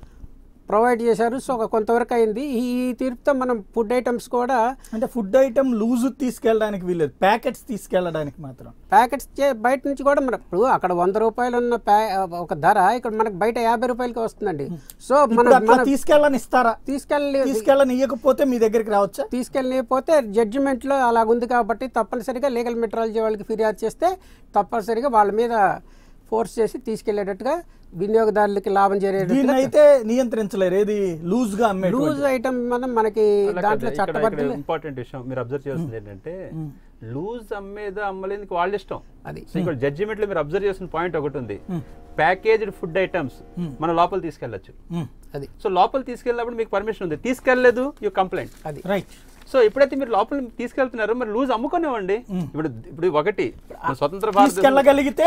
ప్రొవైడ్ చేశారు. సో కొంతవరకు అయింది. ఈ తీర్పుతో మనం ఫుడ్ ఐటమ్స్ కూడా, అంటే ఫుడ్ ఐటమ్ లూజ్ తీసుకెళ్ళడానికి వీలేదు, ప్యాకెట్స్ తీసుకెళ్ళడానికి మాత్రం. ప్యాకెట్స్ బయట నుంచి కూడా మనం ఇప్పుడు అక్కడ వంద రూపాయలు ఉన్న ఒక ధర ఇక్కడ మనకు బయట యాభై రూపాయలకి వస్తుందండి. సో మనం తీసుకెళ్ళని ఇస్తారా? తీసుకెళ్ళి తీసుకెళ్ళని ఇవ్వకపోతే మీ దగ్గరికి రావచ్చా? తీసుకెళ్ళకపోతే జడ్జిమెంట్లో అలా ఉంది కాబట్టి తప్పనిసరిగా లీగల్ మెట్రాలజీ వాళ్ళకి ఫిర్యాదు చేస్తే తప్పనిసరిగా వాళ్ళ మీద ఫోర్స్ చేసి తీసుకెళ్లేటట్టుగా వినియోగదారులకి లాభం చేరేటట్టు అయితే నియంత్రించలేరు. ఏది లూజ్ గా అమ్మే లూజ్ ఐటమ్ మనం మనకి దాంట్లో చట్టబద్ధ ఇంపార్టెంట్ విషయం మీరు అబ్జర్వ్ చేస్తుంది ఏంటంటే లూజ్ అమ్మేదా అమ్మలేనికి వాళ్ళ ఇష్టం. అది ఇక్కడ జడ్జిమెంట్ లో మీరు అబ్జర్వ్ చేసిన పాయింట్ ఒకటి ఉంది, ప్యాకేజ్డ్ ఫుడ్ ఐటమ్స్ మన లోపల తీసుకెళ్లొచ్చు. అది సో లోపల తీసుకెళ్ళినప్పుడు మీకు పర్మిషన్ ఉంది, తీసుకెళ్లలేదు యూ కంప్లైంట్. అది రైట్. సో ఎప్పుడైతే మీరు లోపల తీసుకెళ్తున్నారు మరి లూజ్ అమ్ముకునేవ్వండి. ఇప్పుడు ఇప్పుడు ఒకటి స్వతంత్ర తీసుకెళ్ళగలిగితే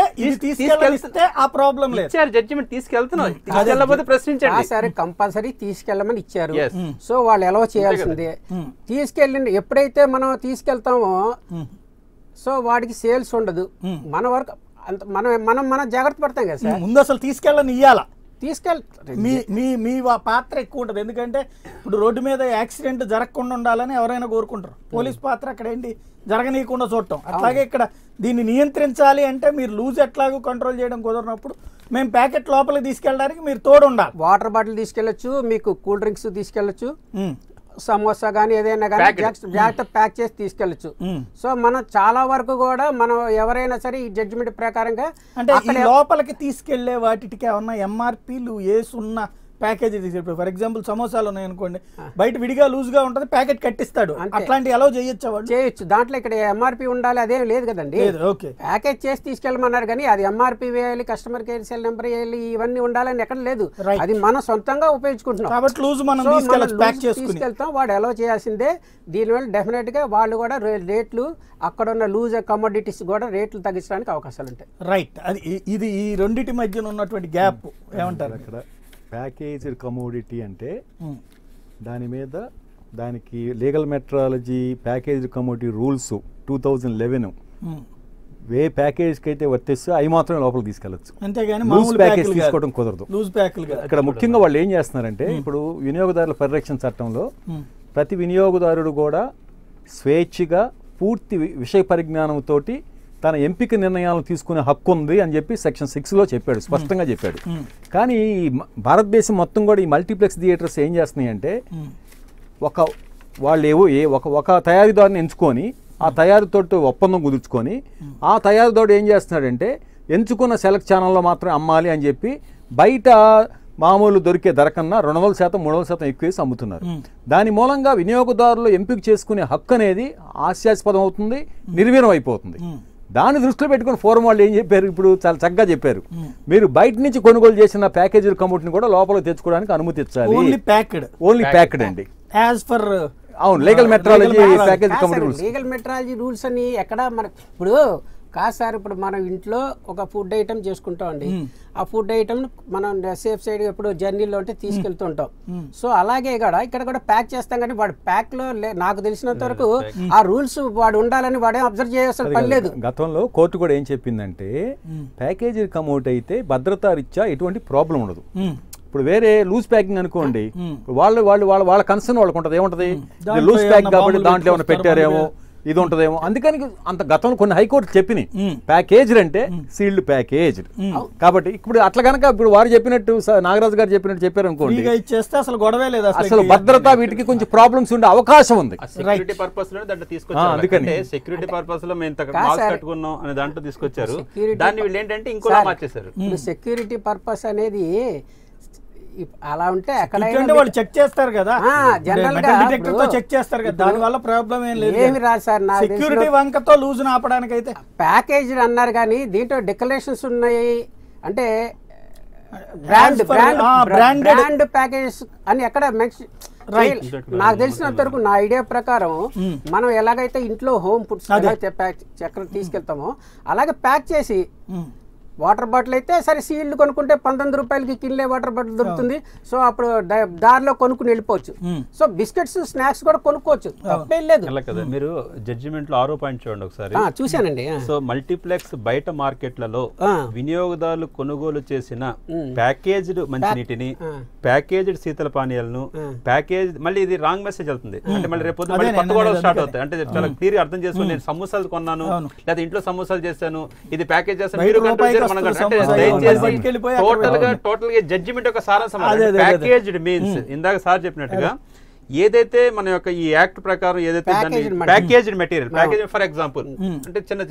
ఆ ప్రాబ్లం లేదు, ఇచ్చారు జడ్జిమెంట్, తీసుకెళ్తున్నారు, తీసుకెళ్ళకపోతే ప్రశ్నించండి. సరే కంపల్సరీ తీసుకెళ్ళమని ఇచ్చారు. సో వాళ్ళు ఎలా చేయాల్సిందే తీసుకెళ్ళండి. ఎప్పుడైతే మనం తీసుకెళ్తామో సో వాడికి సేల్స్ ఉండదు, మన వరకు అంత మనం మనం మనం జాగ్రత్త పడతాం కదా సార్. ముందు అసలు తీసుకెళ్ళని ఇయ్యాలా, తీసుకెళ్ళి మీ మీ మీ పాత్ర ఎక్కువ ఉంటుంది. ఎందుకంటే ఇప్పుడు రోడ్డు మీద యాక్సిడెంట్ జరగకుండా ఉండాలని ఎవరైనా కోరుకుంటారు, పోలీస్ పాత్ర అక్కడ ఏంటి జరగనీయకుండా చూడటం. అట్లాగే ఇక్కడ దీన్ని నియంత్రించాలి అంటే మీరు లూజ్ ఎట్లాగో కంట్రోల్ చేయడం కుదరినప్పుడు మేము ప్యాకెట్ లోపలికి తీసుకెళ్ళడానికి మీరు తోడు ఉండాలి. వాటర్ బాటిల్ తీసుకెళ్ళచ్చు, మీకు కూల్ డ్రింక్స్ తీసుకెళ్ళచ్చు, సమోసా కానీ ఏదైనా కానీ జాగ్రత్త ప్యాక్ చేసి తీసుకెళ్ళచ్చు. సో మనం చాలా వరకు కూడా మనం ఎవరైనా సరే ఈ జడ్జిమెంట్ ప్రకారంగా అంటే ఈ లోపలికి తీసుకెళ్లే వాటికి ఏమన్నా ఎంఆర్పీలు ఏసున్న ప్యాకేజ్ తీసుకెళ్ళి ఫర్ ఎగ్జాంపుల్ సమోసాలు ఉన్నాయి అనుకోండి, బయట విడిగా లూజ్ గా ఉంటుంది, ప్యాకెట్ కట్టిస్తాడు, అట్లాంటి అలౌ చేయొచ్చు వాళ్ళు? చేయొచ్చు. దాంట్లో ఇక్కడ ఎంఆర్పీ ఉండాలి అదేం లేదు కదండి. ఓకే, ప్యాకేజ్ చేసి తీసుకెళ్ళమన్నారు కానీ అది ఎంఆర్పీ వేయాలి, కస్టమర్ కేర్ సెల్ నెంబర్ వేయాలి, ఇవన్నీ ఉండాలని ఎక్కడ లేదు. అది మనం సొంతంగా ఉపయోగించుకుంటున్నాం కాబట్టి లూజ్ మనం తీసుకెళ్తాం. వాడు అలౌ చేయాల్సిందే. దీనివల్ల డెఫినెట్ గా వాళ్ళు కూడా రేట్లు అక్కడ ఉన్న లూజ్ కమోడిటీస్ కూడా రేట్లు తగ్గించడానికి అవకాశాలు ఉంటాయి. రైట్, అది ఇది ఈ రెండింటి మధ్యన ఉన్నటువంటి గ్యాప్ ఏమంటారు? అక్కడ ప్యాకేజ్డ్ కమోడిటీ అంటే దాని మీద దానికి legal metrology packaged commodity rules two thousand eleven A ప్యాకేజ్కి అయితే వర్తిస్తే అవి మాత్రమే లోపలికి తీసుకెళ్ళచ్చు, అంతేగాని లూజ్ ప్యాకేజ్ తీసుకోవడం కుదరదు. లూజ్ ప్యాకేజ్ ఇక్కడ ముఖ్యంగా వాళ్ళు ఏం చేస్తున్నారంటే ఇప్పుడు వినియోగదారుల పరిరక్షణ చట్టంలో ప్రతి వినియోగదారుడు కూడా స్వేచ్ఛగా పూర్తి విషయ పరిజ్ఞానంతో తన ఎంపిక నిర్ణయాలను తీసుకునే హక్కు ఉంది అని చెప్పి సెక్షన్ సిక్స్లో చెప్పాడు, స్పష్టంగా చెప్పాడు. కానీ భారతదేశం మొత్తం కూడా ఈ మల్టీప్లెక్స్ థియేటర్స్ ఏం చేస్తున్నాయి అంటే ఒక వాళ్ళు ఏవో ఏ ఒక ఒక తయారీదారుని ఎంచుకొని ఆ తయారీతో ఒప్పందం కుదుర్చుకొని ఆ తయారీదారుడు ఏం చేస్తున్నాడంటే ఎంచుకున్న సెలెక్ట్ ఛానల్లో మాత్రమే అమ్మాలి అని చెప్పి బయట మామూలు దొరికే ధర కన్నా రెండు వందల శాతం మూడు వందల శాతం ఎక్కువ వేసి అమ్ముతున్నారు. దాని మూలంగా వినియోగదారులు ఎంపిక చేసుకునే హక్కు అనేది హాస్యాస్పదం అవుతుంది, నిర్వీర్యం అయిపోతుంది. దాన్ని దృష్టిలో పెట్టుకుని ఫోరం వాళ్ళు ఏం చెప్పారు, ఇప్పుడు చాలా చక్కగా చెప్పారు, మీరు బయట నుంచి కొనుగోలు చేసిన ప్యాకేజీ కమోడిటీని కూడా లోపలికి తెచ్చుకోవడానికి అనుమతి ఇచ్చాలి. ఓన్లీ ప్యాక్డ్ ఓన్లీ ప్యాక్డ్ అండి, యాజ్ పర్ అవును legal metrology package commodity rules. Legal metrology rules అని ఎక్కడ మనకి ఇప్పుడు కాదు సార్. ఇప్పుడు మనం ఇంట్లో ఒక ఫుడ్ ఐటమ్ చేసుకుంటామండి, ఆ ఫుడ్ ఐటమ్ మనం సేఫ్ సైడ్ ఎప్పుడు జర్నీలో ఉంటే తీసుకెళ్తుంటాం. సో అలాగే కూడా ఇక్కడ కూడా ప్యాక్ చేస్తాం, కానీ వాడు ప్యాక్ లో నాకు తెలిసినంత వరకు ఆ రూల్స్ వాడు ఉండాలని వాడే అబ్జర్వ్ చేయాల్సిన పని లేదు. గతంలో కోర్టు కూడా ఏం చెప్పిందంటే ప్యాకేజీ కమోడిటీ అయితే భద్రతా రీత్యా ఎటువంటి ప్రాబ్లం ఉండదు. ఇప్పుడు వేరే లూజ్ ప్యాకింగ్ అనుకోండి, వాళ్ళు వాళ్ళు వాళ్ళ వాళ్ళ కన్సర్న్ వాళ్ళకు ఉంటుంది, ఏముంటది లూజ్ ప్యాక్ కాబట్టి దాంట్లో ఏమైనా పెట్టారేమో ఇది ఉంటదేమో. అందుకని అంత గతంలో కొన్ని హైకోర్టు చెప్పినాయి ప్యాకేజ్డ్ అంటే సీల్డ్ ప్యాకేజ్డ్. కాబట్టి ఇప్పుడు అట్లా కనుక ఇప్పుడు వారు చెప్పినట్టు నాగరాజు గారు చెప్పినట్టు చెప్పారు అనుకోండి, అసలు గొడవే లేదు, అసలు భద్రత వీటికి కొంచెం ప్రాబ్లమ్స్ ఉండే అవకాశం ఉంది. సెక్యూరిటీ పర్పస్ లో దాంట్లో తీసుకొచ్చారు, అందుకని సెక్యూరిటీ పర్పస్ లో మేము కట్టుకున్నాం అనే దాంట్లో తీసుకొచ్చారు. దాన్ని వీళ్ళు ఏంటంటే ఇంకోలా మార్చేశారు. సెక్యూరిటీ పర్పస్ అనేది అలా ఉంటే వాళ్ళు చెక్ చేస్తారు కదా, జనరల్ గా చెక్ చేస్తారు కదా, దాని వల్ల ప్రాబ్లం ఏం లేదు. ఏమి రాదు సార్, సెక్యూరిటీ వంకతో లూజ్ ఆపడానికి అయితే ప్యాకేజ్ అన్నారు కానీ దీంట్లో డిక్లరేషన్స్ ఉన్నాయి. అంటే బ్రాండ్ బ్రాండ్ బ్రాండ్ ప్యాకేజ్ అని ఎక్కడ మెన్షన్. నాకు తెలిసినంత వరకు నా ఐడియా ప్రకారం మనం ఎలాగైతే ఇంట్లో హోమ్ ఫుడ్స్ చక్కెర తీసుకెళ్తామో అలాగే ప్యాక్ చేసి వాటర్ బాటిల్ అయితే సరే సీల్డ్ కొనుక్కుంటే పంతొమ్మిది రూపాయలకి కిన్లే వాటర్ బాటిల్ దొరుకుతుంది. సో అప్పుడు దారిలో కొనుక్కుని వెళ్ళిపోవచ్చు. సో బిస్కెట్స్ స్నాక్స్ కూడా కొనుక్కోవచ్చు, తప్పేం లేదు. మీరు జడ్జిమెంట్ లో ఆరో పాయింట్ చూడండి ఒకసారి. చూశానండి. సో మల్టీప్లెక్స్ బయట మార్కెట్లలో వినియోగదారులు కొనుగోలు చేసిన ప్యాకేజ్డ్ మంచినీటిని, ప్యాకేజ్డ్ శీతల పానీయాలను, ప్యాకేజ్ మళ్ళీ ఇది రాంగ్ మెసేజ్ వెళ్తుంది అంటే మళ్ళీ రేపు కొత్త గొడవలు స్టార్ట్ అవుతాయి. అంటే చాలా క్లియర్ అర్థం చేసుకుని నేను సమోసాలు కొన్నాను లేదా ఇంట్లో సమోసాలు చేశాను, ఇది ప్యాకేజ్ చేస్తాను, టోటల్ గా టోటల్ గా జడ్జిమెంట్ యొక్క సారాంశం. ప్యాకేజ్డ్ మీన్స్ ఇందాక సార్ చెప్పినట్టుగా ఏదైతే మన యొక్క ఈ యాక్ట్ ప్రకారం ఏదైతే packaged material, package for example అంటే చిన్న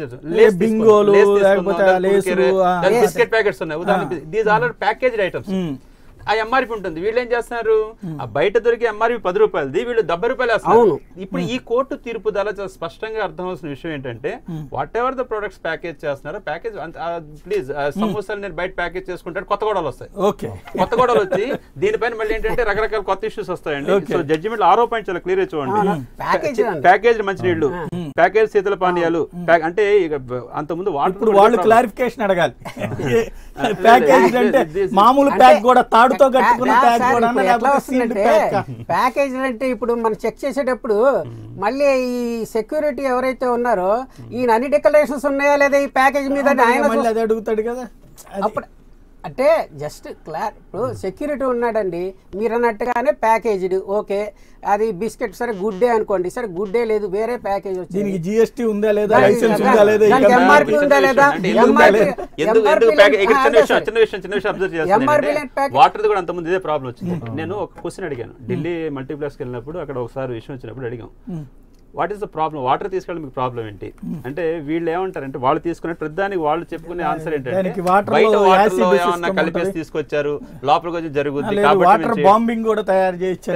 బిస్కెట్ ప్యాకెట్స్ ఉన్నాయి ఉదాహరణ, దీస్ ఆర్ ప్యాకేజ్డ్ ఐటమ్స్. ఆ ఎంఆర్పి ఉంటుంది. వీళ్ళు ఏం చేస్తున్నారు, ఆ బయట దొరికే ఎంఆర్పి పది రూపాయలది వీళ్ళు డెబ్బై రూపాయలు వేస్తున్నారు. ఇప్పుడు ఈ కోర్టు తీర్పు ద్వారా చాలా స్పష్టంగా అర్థమవుతున్న విషయం ఏంటంటే whatever the products package చేస్తున్నారో ప్యాకేజ్ ప్లీజ్ సమోసాలు నేను బయట ప్యాకేజ్ చేసుకుంటే కొత్త గొడవలు వస్తాయి. కొత్త గొడవలు వచ్చి దీనిపైన మళ్ళీ ఏంటంటే రకరకాల కొత్త ఇష్యూస్ వస్తాయండి. సో జడ్జిమెంట్ ఆరో పాయింట్ చాలా క్లియర్ చూడండి. ప్యాకేజ్ మంచినీళ్లు, ప్యాకేజ్ శీతల పానీయాలు అంటే అంతకుముందు వాటర్ వాళ్ళు క్లారిఫికేషన్ అడగాలి. ప్యాకేజ్ అంటే మామూలు ప్యాక్ కూడా తాడుతో కట్టుకున్న ప్యాక్ కూడా ప్యాకేజ్ అంటే ఇప్పుడు మనం చెక్ చేసేటప్పుడు మళ్ళీ ఈ సెక్యూరిటీ ఎవరైతే ఉన్నారో ఈయన అన్ని డిక్లరేషన్స్ ఉన్నాయా లేదా ఈ ప్యాకేజ్ మీద ఆయన అడుగుతాడు కదా. అప్పుడు అంటే జస్ట్ క్లార్ ఇప్పుడు సెక్యూరిటీ ఉన్నాడండి మీరు అన్నట్టుగానే ప్యాకేజ్డ్ ఓకే అది బిస్కెట్ సరే గుడ్ డే అనుకోండి సరే గుడ్ డే లేదు వేరే ప్యాకేజ్ వచ్చింది దీనికి జిఎస్టీ ఉందా లేదా దానికి లైసెన్స్ ఉందా లేదా దానికి ఇంకా ఎంఆర్పీ ఉందా లేదా వాటర్ కూడా అంతకుముందు ఇదే ప్రాబ్లం వచ్చింది. నేను ఒక క్వశ్చన్ అడిగాను ఢిల్లీ మల్టీప్లెక్స్కి వెళ్ళినప్పుడు, అక్కడ ఒకసారి విషయం వచ్చినప్పుడు అడిగాం what is the problem, water తీసుకెళ్ళి మీకు ప్రాబ్లం ఏంటి అంటే వీళ్ళు ఏమంటారంటే వాళ్ళు తీసుకునే ప్రతిదానికి వాళ్ళు చెప్పుకునే ఆన్సర్ ఏంటంటే బయట వాటర్లో ఏమన్నా కలిపేసి తీసుకొచ్చారు లోపలికి వచ్చి జరుగుద్ది కాబట్టి బాంబింగ్ కూడా తయారు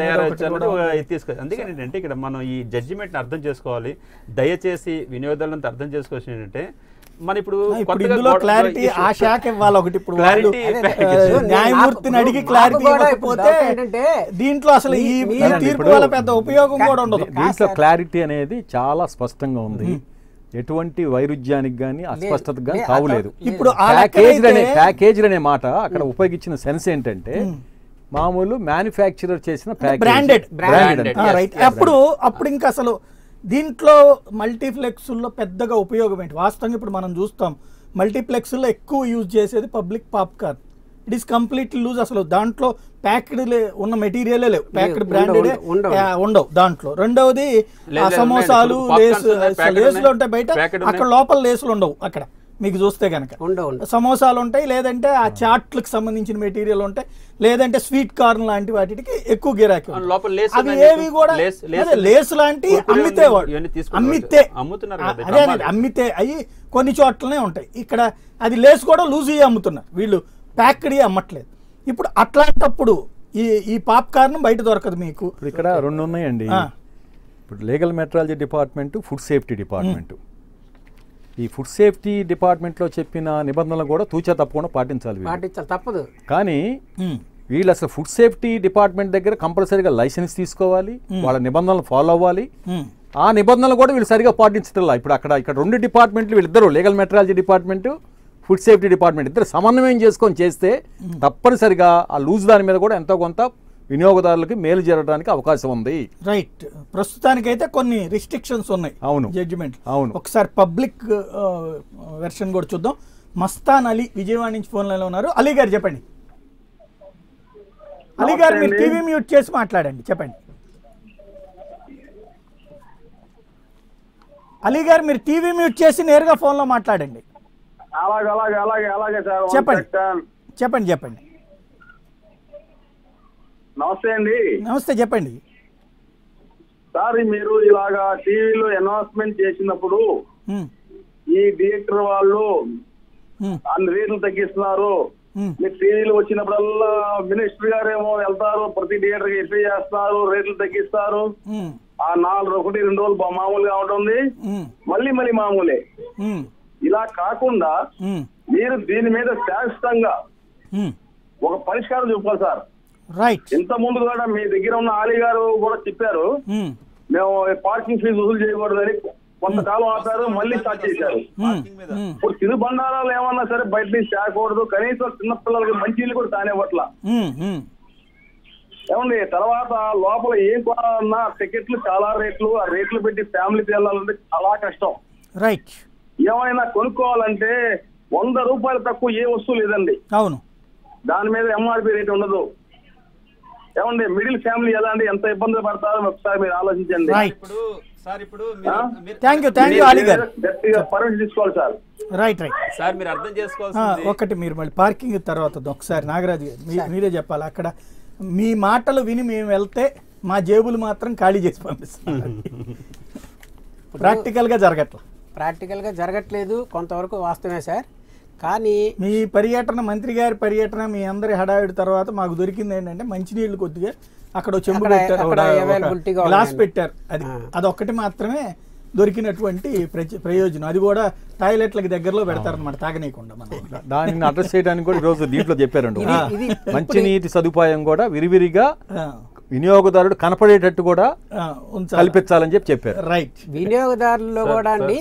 తయారు తీసుకొచ్చి. అందుకని ఏంటంటే ఇక్కడ మనం ఈ జడ్జిమెంట్ని అర్థం చేసుకోవాలి. దయచేసి వినియోగదారులంతా అర్థం చేసుకోవాల్సింది ఏంటంటే మన ఇప్పుడు క్లారిటీ ఆ శాఖ ఇవ్వాలి ఒకటి. ఇప్పుడు న్యాయమూర్తిని అడిగి క్లారిటీ ఇవ్వకపోతే దీంట్లో అసలు ఈ తీర్పు వల్ల పెద్ద ఉపయోగం కూడా ఉండదు. దీంట్లో క్లారిటీ అనేది చాలా స్పష్టంగా ఉంది, ఎటువంటి వైరుధ్యానికి గానీ అస్పష్టతకు గానీ తావులేదు. ఇప్పుడు ప్యాకేజ్ అనే ప్యాకేజ్ అనే మాట అక్కడ ఉపయోగించిన సెన్స్ ఏంటంటే మామూలు మ్యానుఫ్యాక్చరర్ చేసిన బ్రాండెడ్ రైట్. అప్పుడు అప్పుడు ఇంకా అసలు దీంట్లో మల్టీప్లెక్స్లో పెద్దగా ఉపయోగం ఏంటి వాస్తవంగా ఇప్పుడు మనం చూస్తాం. మల్టీప్లెక్స్లో ఎక్కువ యూజ్ చేసేది public popcorn. It is completely loose. అసలు దాంట్లో ప్యాక్డ్ ఉన్న మెటీరియలే లేవు, ప్యాక్డ్ బ్రాండెడ్ ఉండవు దాంట్లో. రెండవది సమోసాలు లేస్ లేసులు ఉంటాయి బయట, అక్కడ లోపల లేసులు ఉండవు అక్కడ మీకు చూస్తే కనుక. సమోసాలు ఉంటాయి, లేదంటే ఆ చాట్లకు సంబంధించిన మెటీరియల్ ఉంటాయి, లేదంటే స్వీట్ కార్న్ లాంటి వాటికి ఎక్కువ గిరాకీ. అవి ఏవి కూడా లేస్ లాంటి అమ్మితే అమ్మితే అదే అనేది అమ్మితే అవి కొన్ని చోట్లనే ఉంటాయి. ఇక్కడ అది లేస్ కూడా లూజ్ అయ్యి అమ్ముతున్నారు వీళ్ళు, ప్యాక్డ్ అమ్మట్లేదు. ఇప్పుడు అట్లాంటప్పుడు ఈ ఈ పాప్కార్న్ బయట దొరకదు మీకు. ఇక్కడ రెండు ఉన్నాయండి. ఇప్పుడు legal metrology department, food safety department. ఈ ఫుడ్ సేఫ్టీ డిపార్ట్మెంట్లో చెప్పిన నిబంధనలు కూడా తూచా తప్పకుండా పాటించాలి పాటించాలి తప్పదు. కానీ వీళ్ళు అసలు ఫుడ్ సేఫ్టీ డిపార్ట్మెంట్ దగ్గర కంపల్సరీగా లైసెన్స్ తీసుకోవాలి, వాళ్ళ నిబంధనలు ఫాలో అవ్వాలి. ఆ నిబంధనలు కూడా వీళ్ళు సరిగా పాటించడం. ఇప్పుడు అక్కడ ఇక్కడ రెండు డిపార్ట్మెంట్లు వీళ్ళిద్దరు legal metrology department, food safety department ఇద్దరు సమన్వయం చేసుకొని చేస్తే తప్పనిసరిగా ఆ లూజ్ దాని మీద కూడా ఎంతో కొంత వినియోగదారులకి మేలు జరగడానికి అవకాశం ఉంది. రైట్. ప్రస్తుతానికైతే కొన్ని రిస్ట్రిక్షన్స్ ఉన్నాయి. అవును జడ్జిమెంట్. అవును. ఒకసారి పబ్లిక్ వెర్షన్ కూడా చూద్దాం. మస్తాన్ అలీ విజయవాడ నుంచి ఫోన్ లైన్లో ఉన్నారు. అలీ గారు చెప్పండి. అలీ గారు మీరు టీవీ మ్యూట్ చేసి మాట్లాడండి, చెప్పండి. అలీ గారు మీరు టీవీ మ్యూట్ చేసి నేరుగా ఫోన్లో మాట్లాడండి. చెప్పండి చెప్పండి చెప్పండి. నమస్తే అండి. నమస్తే చెప్పండి సార్. మీరు ఇలాగా టీవీలో అనౌన్స్మెంట్ చేసినప్పుడు ఈ థియేటర్ వాళ్ళు అన్ని రేట్లు తగ్గిస్తున్నారు, మీరు టీవీలో వచ్చినప్పుడల్లా మినిస్టర్ గారేమో వెళ్తారు ప్రతి థియేటర్ కి ఎఫ్ఐ చేస్తారు, రేట్లు తగ్గిస్తారు. ఆ నాలుగు ఒకటి రెండు రోజులు మామూలుగా ఉంటుంది, మళ్ళీ మళ్ళీ మామూలే. ఇలా కాకుండా మీరు దీని మీద శాశ్వతంగా ఒక పరిష్కారం చూపాలి సార్. రైట్. ఇంత ముందు కూడా మీ దగ్గర ఉన్న ఆలీ గారు కూడా చెప్పారు మేము పార్కింగ్ ఫీజు వసూలు చేయకూడదని. కొంతకాలం ఆపారు, మళ్ళీ స్టార్ట్ చేశారు. ఇప్పుడు తిరు బండారాలు ఏమన్నా సరే బయట నుంచి తేకూడదు, కనీసం చిన్నపిల్లలకి మంచి కూడా తానేవట్ల. ఏమండి తర్వాత లోపల ఏం కొనాలన్నా టికెట్లు చాలా రేట్లు, ఆ రేట్లు పెట్టి ఫ్యామిలీకి వెళ్ళాలంటే చాలా కష్టం. రైట్. ఏమైనా కొనుక్కోవాలంటే వంద రూపాయలు తక్కువ ఏ వస్తువు లేదండి. అవును. దాని మీద ఎంఆర్పి రేట్ ఉండదు. ఏమండి మిడిల్ ఫ్యామిలీ ఎలా అండి ఎంత ఇబ్బందులు పడతారో ఒకసారి మీరు ఆలోచించండి. పర్మిషన్ తీసుకోవాలి సార్. రైట్ రైట్ సార్ మీరు అర్థం చేసుకోవాలి. ఒకటి మీరు మళ్ళీ పార్కింగ్ తర్వాత ఒకసారి నాగరాజు గారు మీరే చెప్పాలి. అక్కడ మీ మాటలు విని మేము వెళ్తే మా జేబులు మాత్రం ఖాళీ చేసి పంపిస్తాం. ప్రాక్టికల్ గా జరగట్లేదు. ప్రాక్టికల్ గా జరగట్లేదు కొంతవరకు వాస్తవమే సార్. కానీ మీ పర్యటన, మంత్రి గారి పర్యటన, మీ అందరి హడావిడి తర్వాత మాకు దొరికింది ఏంటంటే మంచినీళ్ళు కొద్దిగా అక్కడ చెంబు పెట్టారు, గ్లాస్ పెట్టారు. అది అదొక్కటి మాత్రమే దొరికినటువంటి ప్రయోజనం. అది కూడా టాయిలెట్లకి దగ్గరలో పెడతారనమాట తాగనీయకుండా. మనం దానిని అడ్రస్ చేయడానికి కూడా ఈరోజు దీంట్లో చెప్పారండి. మంచినీటి సదుపాయం కూడా విరివిరిగా వినియోగదారుడు కనపడేటట్టు కూడా కల్పించాలని చెప్పి చెప్పారు. రైట్. వినియోగదారుల్లో కూడా అండి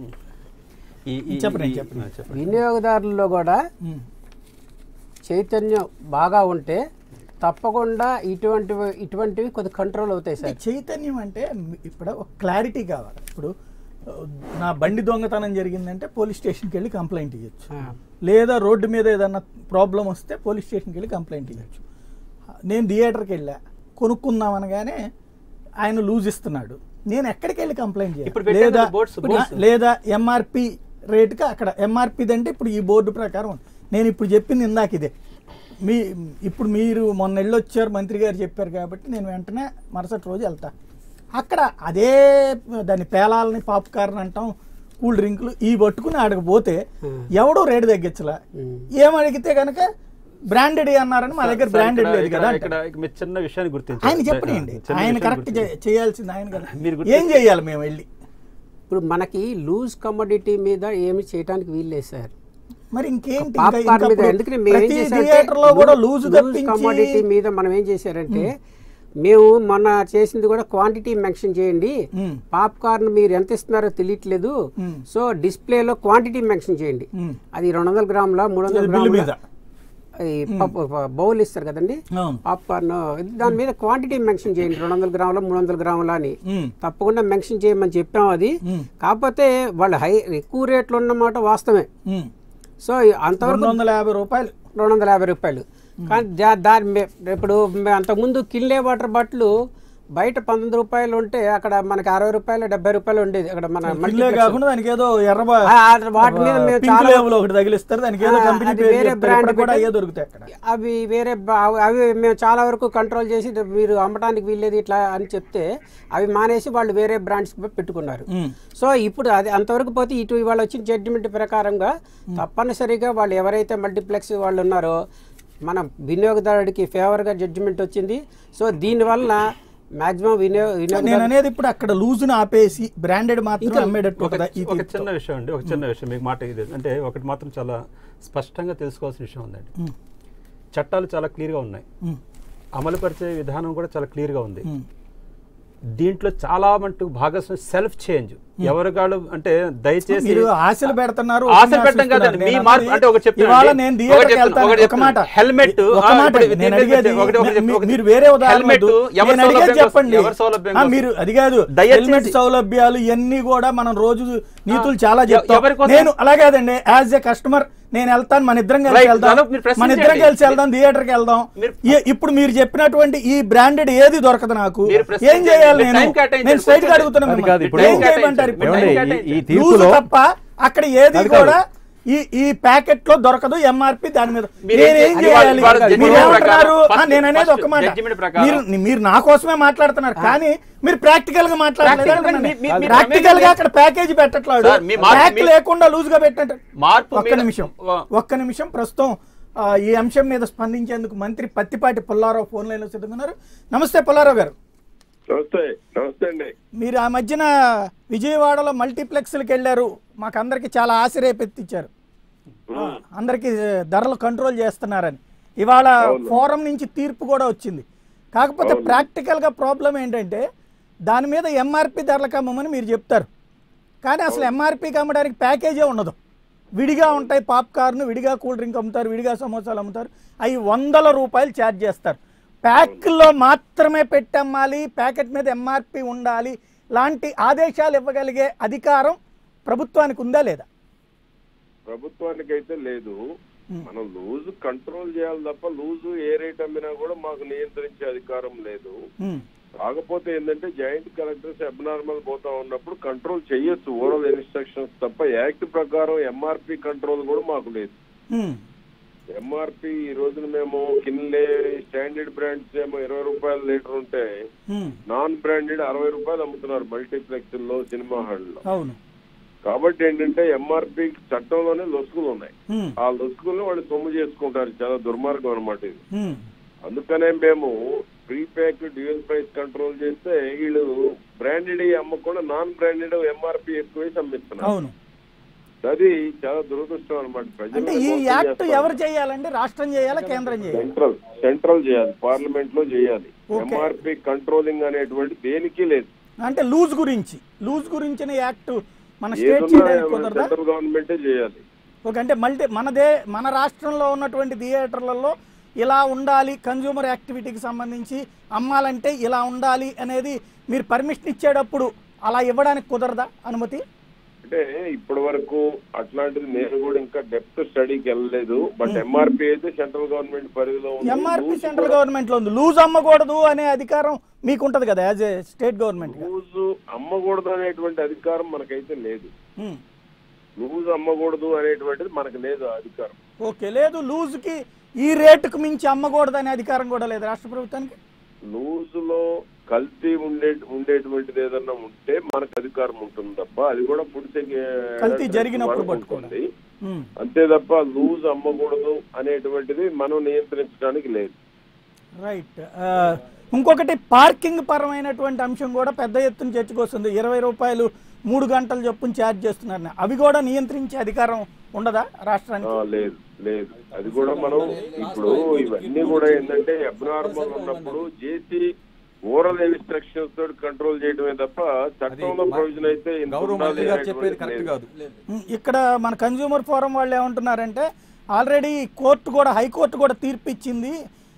వినియోగదారుల్లో కూడా చైతన్యం బాగా ఉంటే తప్పకుండా ఇటువంటి ఇటువంటివి కొద్ది కంట్రోల్ అవుతాయి సార్. చైతన్యం అంటే ఇప్పుడు ఒక క్లారిటీ కావాలి. ఇప్పుడు నా బండి దొంగతనం జరిగిందంటే పోలీస్ స్టేషన్కి వెళ్ళి కంప్లైంట్ ఇవ్వచ్చు. లేదా రోడ్డు మీద ఏదన్నా ప్రాబ్లం వస్తే పోలీస్ స్టేషన్కి వెళ్ళి కంప్లైంట్ ఇవ్వచ్చు. నేను థియేటర్కి వెళ్ళా, కొనుక్కుందాం అనగానే ఆయన లూజ్ ఇస్తున్నాడు, నేను ఎక్కడికి వెళ్ళి కంప్లైంట్ చేయాలి? లేదా లేదా ఎంఆర్పి రేటుగా అక్కడ ఎంఆర్పిది అంటే ఇప్పుడు ఈ బోర్డు ప్రకారం నేను ఇప్పుడు చెప్పింది ఇందాక ఇదే. మీ ఇప్పుడు మీరు మొన్న వెళ్ళొచ్చారు, మంత్రి గారు చెప్పారు కాబట్టి నేను వెంటనే మరుసటి రోజు వెళ్తా. అక్కడ అదే దాన్ని పేలాలని పాప్కార్న్ అంటాం, కూల్ డ్రింకులు ఈ పట్టుకుని ఆడకపోతే ఎవడో రేటు తగ్గించలా. ఏమడిగితే కనుక బ్రాండెడ్ అన్నారని మా దగ్గర బ్రాండెడ్ లేదు కదా. చిన్న విషయాన్ని గుర్తించి ఆయన చెప్పండి, ఆయన కరెక్ట్ చేయాల్సింది ఆయన కదా. ఏం చేయాలి మేము వెళ్ళి? ఇప్పుడు మనకి లూజ్ కమోడిటీ మీద ఏమి చేయడానికి వీల్లేదు సార్. మరి ఇంకేంటి పాప్కార్న్ మీద ఎందుకని మేము ఏం చేసామంటే కమోడిటీ మీద మనం ఏం చేశారంటే మేము మొన్న చేసింది కూడా క్వాంటిటీ మెన్షన్ చేయండి, పాప్కార్న్ మీరు ఎంత ఇస్తున్నారో తెలియట్లేదు, సో డిస్ప్లేలో క్వాంటిటీ మెన్షన్ చేయండి. అది రెండు వందల గ్రాముల మూడు వందల గ్రాముల బౌల్ ఇస్తారు కదండి పాప్కార్న్, దాని మీద క్వాంటిటీ మెన్షన్ చేయండి, రెండు వందల గ్రాముల మూడు వందల గ్రాముల అని తప్పకుండా మెన్షన్ చేయమని చెప్పాం. అది కాకపోతే వాళ్ళు హై ఎక్కువ రేట్లు ఉన్నమాట వాస్తవమే. సో అంతవరకు రెండు వందల యాభై రూపాయలు రెండు వందల యాభై రూపాయలు కానీ దాని ఇప్పుడు అంతకుముందు కిన్లే వాటర్ బాటిల్ బయట పంతొమ్మిది రూపాయలు ఉంటే అక్కడ మనకి అరవై రూపాయలు డెబ్బై రూపాయలు ఉండేది. అక్కడ మన దానికి ఏదో ఎర్ర వాటి మీద వేరే బ్రాండ్ కూడా దొరుకుతాయి అక్కడ. అవి వేరే అవి మేము చాలా వరకు కంట్రోల్ చేసి మీరు అమ్మటానికి వీల్లేదు ఇట్లా అని చెప్తే అవి మానేసి వాళ్ళు వేరే బ్రాండ్స్ పెట్టుకున్నారు. సో ఇప్పుడు అది అంతవరకు పోతే ఇటు ఇవాళ వచ్చిన జడ్జిమెంట్ ప్రకారంగా తప్పనిసరిగా వాళ్ళు ఎవరైతే మల్టీప్లెక్స్ వాళ్ళు ఉన్నారో మన వినియోగదారుడికి ఫేవర్గా జడ్జిమెంట్ వచ్చింది. సో దీనివల్ల మాక్సిమం వినియోగ నేను అనేది ఇప్పుడు అక్కడ లూజ్ ఆపేసి బ్రాండెడ్ మాత్రం అమ్మేటట్టు. ఒక చిన్న విషయం అండి, ఒక చిన్న విషయం మీకు మాట ఇది అంటే ఒకటి మాత్రం చాలా స్పష్టంగా తెలుసుకోవాల్సిన విషయం ఉందండి. చట్టాలు చాలా క్లియర్గా ఉన్నాయి, అమలుపరిచే విధానం కూడా చాలా క్లియర్గా ఉంది. దీంట్లో చాలా మటుకు భాగస్వామి సెల్ఫ్ చేంజ్ ఎవరు కాదు అంటే దయచేసి ఆశలు పెడుతున్నారు. ఆశలు పెట్టడం కాదండి, మీ మార్పు అంటే ఒక చెప్తాను హెల్మెట్ మీరు వేరే చెప్పండి మీరు అది కాదు హెల్మెట్ సౌలభ్యాలు ఇవన్నీ కూడా మనం రోజు నీతులు చాలా చెప్తాం. నేను అలాగేదండి యాజ్ ఏ కస్టమర్ నేను వెళ్తాను, మన ఇద్దరం కలిసి వెళ్దాం, మన ఇద్దరం కలిసి వెళ్దాం థియేటర్కి వెళ్దాం. ఇప్పుడు మీరు చెప్పినటువంటి ఈ బ్రాండెడ్ ఏది దొరకదు నాకు, ఏం చేయాలి? నేను నేను స్ట్రైట్ గా అడుగుతున్నాను, ఏం చేయమంటారు? తప్ప అక్కడ ఏది కూడా ఈ ఈ ప్యాకెట్ లో దొరకదు ఎంఆర్పి దాని మీద. నేనేం చేయాలి? మీరు ఏమంటున్నారు? నేను అనేది ఒక మాట, మీరు మీరు నా కోసమే మాట్లాడుతున్నారు కానీ మీరు ప్రాక్టికల్ గా మాట్లాడలేదు. ప్రాక్టికల్ గా అక్కడ ప్యాకేజీ పెట్టట్లేదు, ప్యాక్ లేకుండా లూజ్ గా పెట్టినట్టు. ఒక్క నిమిషం ఒక్క నిమిషం ప్రస్తుతం ఈ అంశం మీద స్పందించేందుకు మంత్రి పత్తిపాటి పుల్లారావు ఫోన్ లైన్ లో సిద్ధంగా ఉన్నారు. నమస్తే పుల్లారావు గారు. నమస్తే. నమస్తే అండి. మీరు ఆ మధ్యన విజయవాడలో మల్టీప్లెక్స్లకు వెళ్ళారు, మాకు అందరికి చాలా ఆశ రేపెత్తిచ్చారు, అందరికి ధరలు కంట్రోల్ చేస్తున్నారని. ఇవాళ ఫోరం నుంచి తీర్పు కూడా వచ్చింది. కాకపోతే ప్రాక్టికల్గా ప్రాబ్లం ఏంటంటే దాని మీద ఎంఆర్పి ధరలకు అమ్మమని మీరు చెప్తారు కానీ అసలు ఎంఆర్పికి అమ్మడానికి ప్యాకేజే ఉండదు. విడిగా ఉంటాయి, పాప్కార్న్ విడిగా, కూల్ డ్రింక్ అమ్ముతారు, విడిగా సమోసాలు అమ్ముతారు, అవి వందల రూపాయలు ఛార్జ్ చేస్తారు. ప్యాక్లో మాత్రమే పెట్టి అమ్మాలి, ప్యాకెట్ మీద ఎంఆర్పి ఉండాలి లాంటి ఆదేశాలు ఇవ్వగలిగే అధికారం ప్రభుత్వానికి ఉందా లేదా? ప్రభుత్వానికి అయితే లేదు. మనం లూజ్ కంట్రోల్ చేయాలి తప్ప లూజ్ ఏ రేట్ అమ్మినా కూడా మాకు నియంత్రించే అధికారం లేదు. కాకపోతే ఏంటంటే జాయింట్ కలెక్టర్స్ అబ్నార్మల్ పోతా ఉన్నప్పుడు కంట్రోల్ చేయొచ్చు ఓరల్ ఇన్స్ట్రక్షన్స్ తప్ప యాక్ట్ ప్రకారం ఎంఆర్పి కంట్రోల్ కూడా మాకు లేదు. ఎంఆర్పి ఈ రోజున మేము కిన్లే స్టాండర్డ్ బ్రాండ్స్ ఏమో ఇరవై రూపాయలు లీటర్ ఉంటే నాన్ బ్రాండెడ్ అరవై రూపాయలు అమ్ముతున్నారు మల్టీప్లెక్స్ లో, సినిమా హాల్ లో. కాబట్టి ఏంటంటే ఎంఆర్పి చట్టంలోనే లొసుగులు ఉన్నాయి, ఆ లొసుగులను వాళ్ళు సొమ్ము చేసుకుంటారు. చాలా దుర్మార్గం అనమాట ఇది. అందుకనే మేము ప్రీప్యాక్ డ్యూయల్ ప్రైస్ కంట్రోల్ చేస్తే వీళ్ళు బ్రాండెడ్ అమ్మకుండా నాన్ బ్రాండెడ్ ఎంఆర్పి ఎక్కువ వేసి అమ్మిస్తున్నారు. అది చాలా దురదృష్టం అనమాట. అంటే ఈ యాక్ట్ ఎవరు చేయాలండి? రాష్ట్రం చేయాలా, కేంద్రం చేయాలి? సెంట్రల్ సెంట్రల్ చేయాలి, పార్లమెంట్ లో చేయాలి. ఎంఆర్పి కంట్రోలింగ్ అనేటువంటి దేనికి లేదు. అంటే లూజ్ గురించి లూజ్ గురించిన యాక్ట్ మన స్టేట్ సెంట్రల్ గవర్నమెంటే చేయాలి. ఓకే, అంటే మల్టీ మనదే మన రాష్ట్రంలో ఉన్నటువంటి థియేటర్లలో ఇలా ఉండాలి, కన్జ్యూమర్ యాక్టివిటీకి సంబంధించి అమ్మాలంటే ఇలా ఉండాలి అనేది మీరు పర్మిషన్ ఇచ్చేటప్పుడు అలా ఇవ్వడానికి కుదరదా అనుమతి? అంటే ఇప్పటి వరకు అట్లాంటిది నేను కూడా ఇంకా డెప్త్ స్టడీకి వెళ్ళలేదు. బట్ ఎంఆర్పి అయితే సెంట్రల్ గవర్నమెంట్ పరిధిలో ఉంది. ఎంఆర్పి సెంట్రల్ గవర్నమెంట్ లో ఉంది. లూజ్ అమ్మకూడదు అనే అధికారం మీకు ఉంటది కదా as a state government. Loose అమ్మకూడదు అనేటువంటి అధికారం మనకైతే లేదు. లూజ్ అమ్మకూడదు అనేటువంటిది మనకు లేదు ఆ అధికారం. ఓకే, లేదు లూజ్ కి ఈ రేటుకు మించి అమ్మకూడదు అనే అధికారం కూడా లేదు రాష్ట్ర ప్రభుత్వానికి. లూజ్ లో కల్తీ ఉండే ఉండేటువంటిది ఏదన్నా ఉంటే మనకు అధికారం ఉంటుంది తప్ప అది కూడా ఫుడ్ కల్తీ జరిగినప్పుడు పట్టుకోండి అంతే తప్ప లూజ్ అమ్మకూడదు అనేటువంటిది మనం నియంత్రించడానికి లేదు. రైట్. ఇంకొకటి పార్కింగ్ పరమైనటువంటి అంశం కూడా పెద్ద ఎత్తున చర్చకు వస్తుంది. ఇరవై రూపాయలు మూడు గంటలు చొప్పున ఛార్జ్ చేస్తున్నారు. అవి కూడా నియంత్రించే అధికారం ఉండదా రాష్ట్రానికి? లేదు లేదు అది కూడా మనం ఇప్పుడు ఇవన్నీ కూడా ఏంటంటే అబ్నార్మల్ ఉన్నప్పుడు చేసి ఓరల్ ఇన్స్ట్రక్షన్స్ తోటి కంట్రోల్ చేయడమే తప్ప చట్టంలో ప్రొవిజన్ అయితే ఇక్కడ మన కన్స్యూమర్ ఫోరం వాళ్ళు ఏమంటున్నారంటే ఆల్రెడీ కోర్టు కూడా హైకోర్టు కూడా తీర్పు ఇచ్చింది.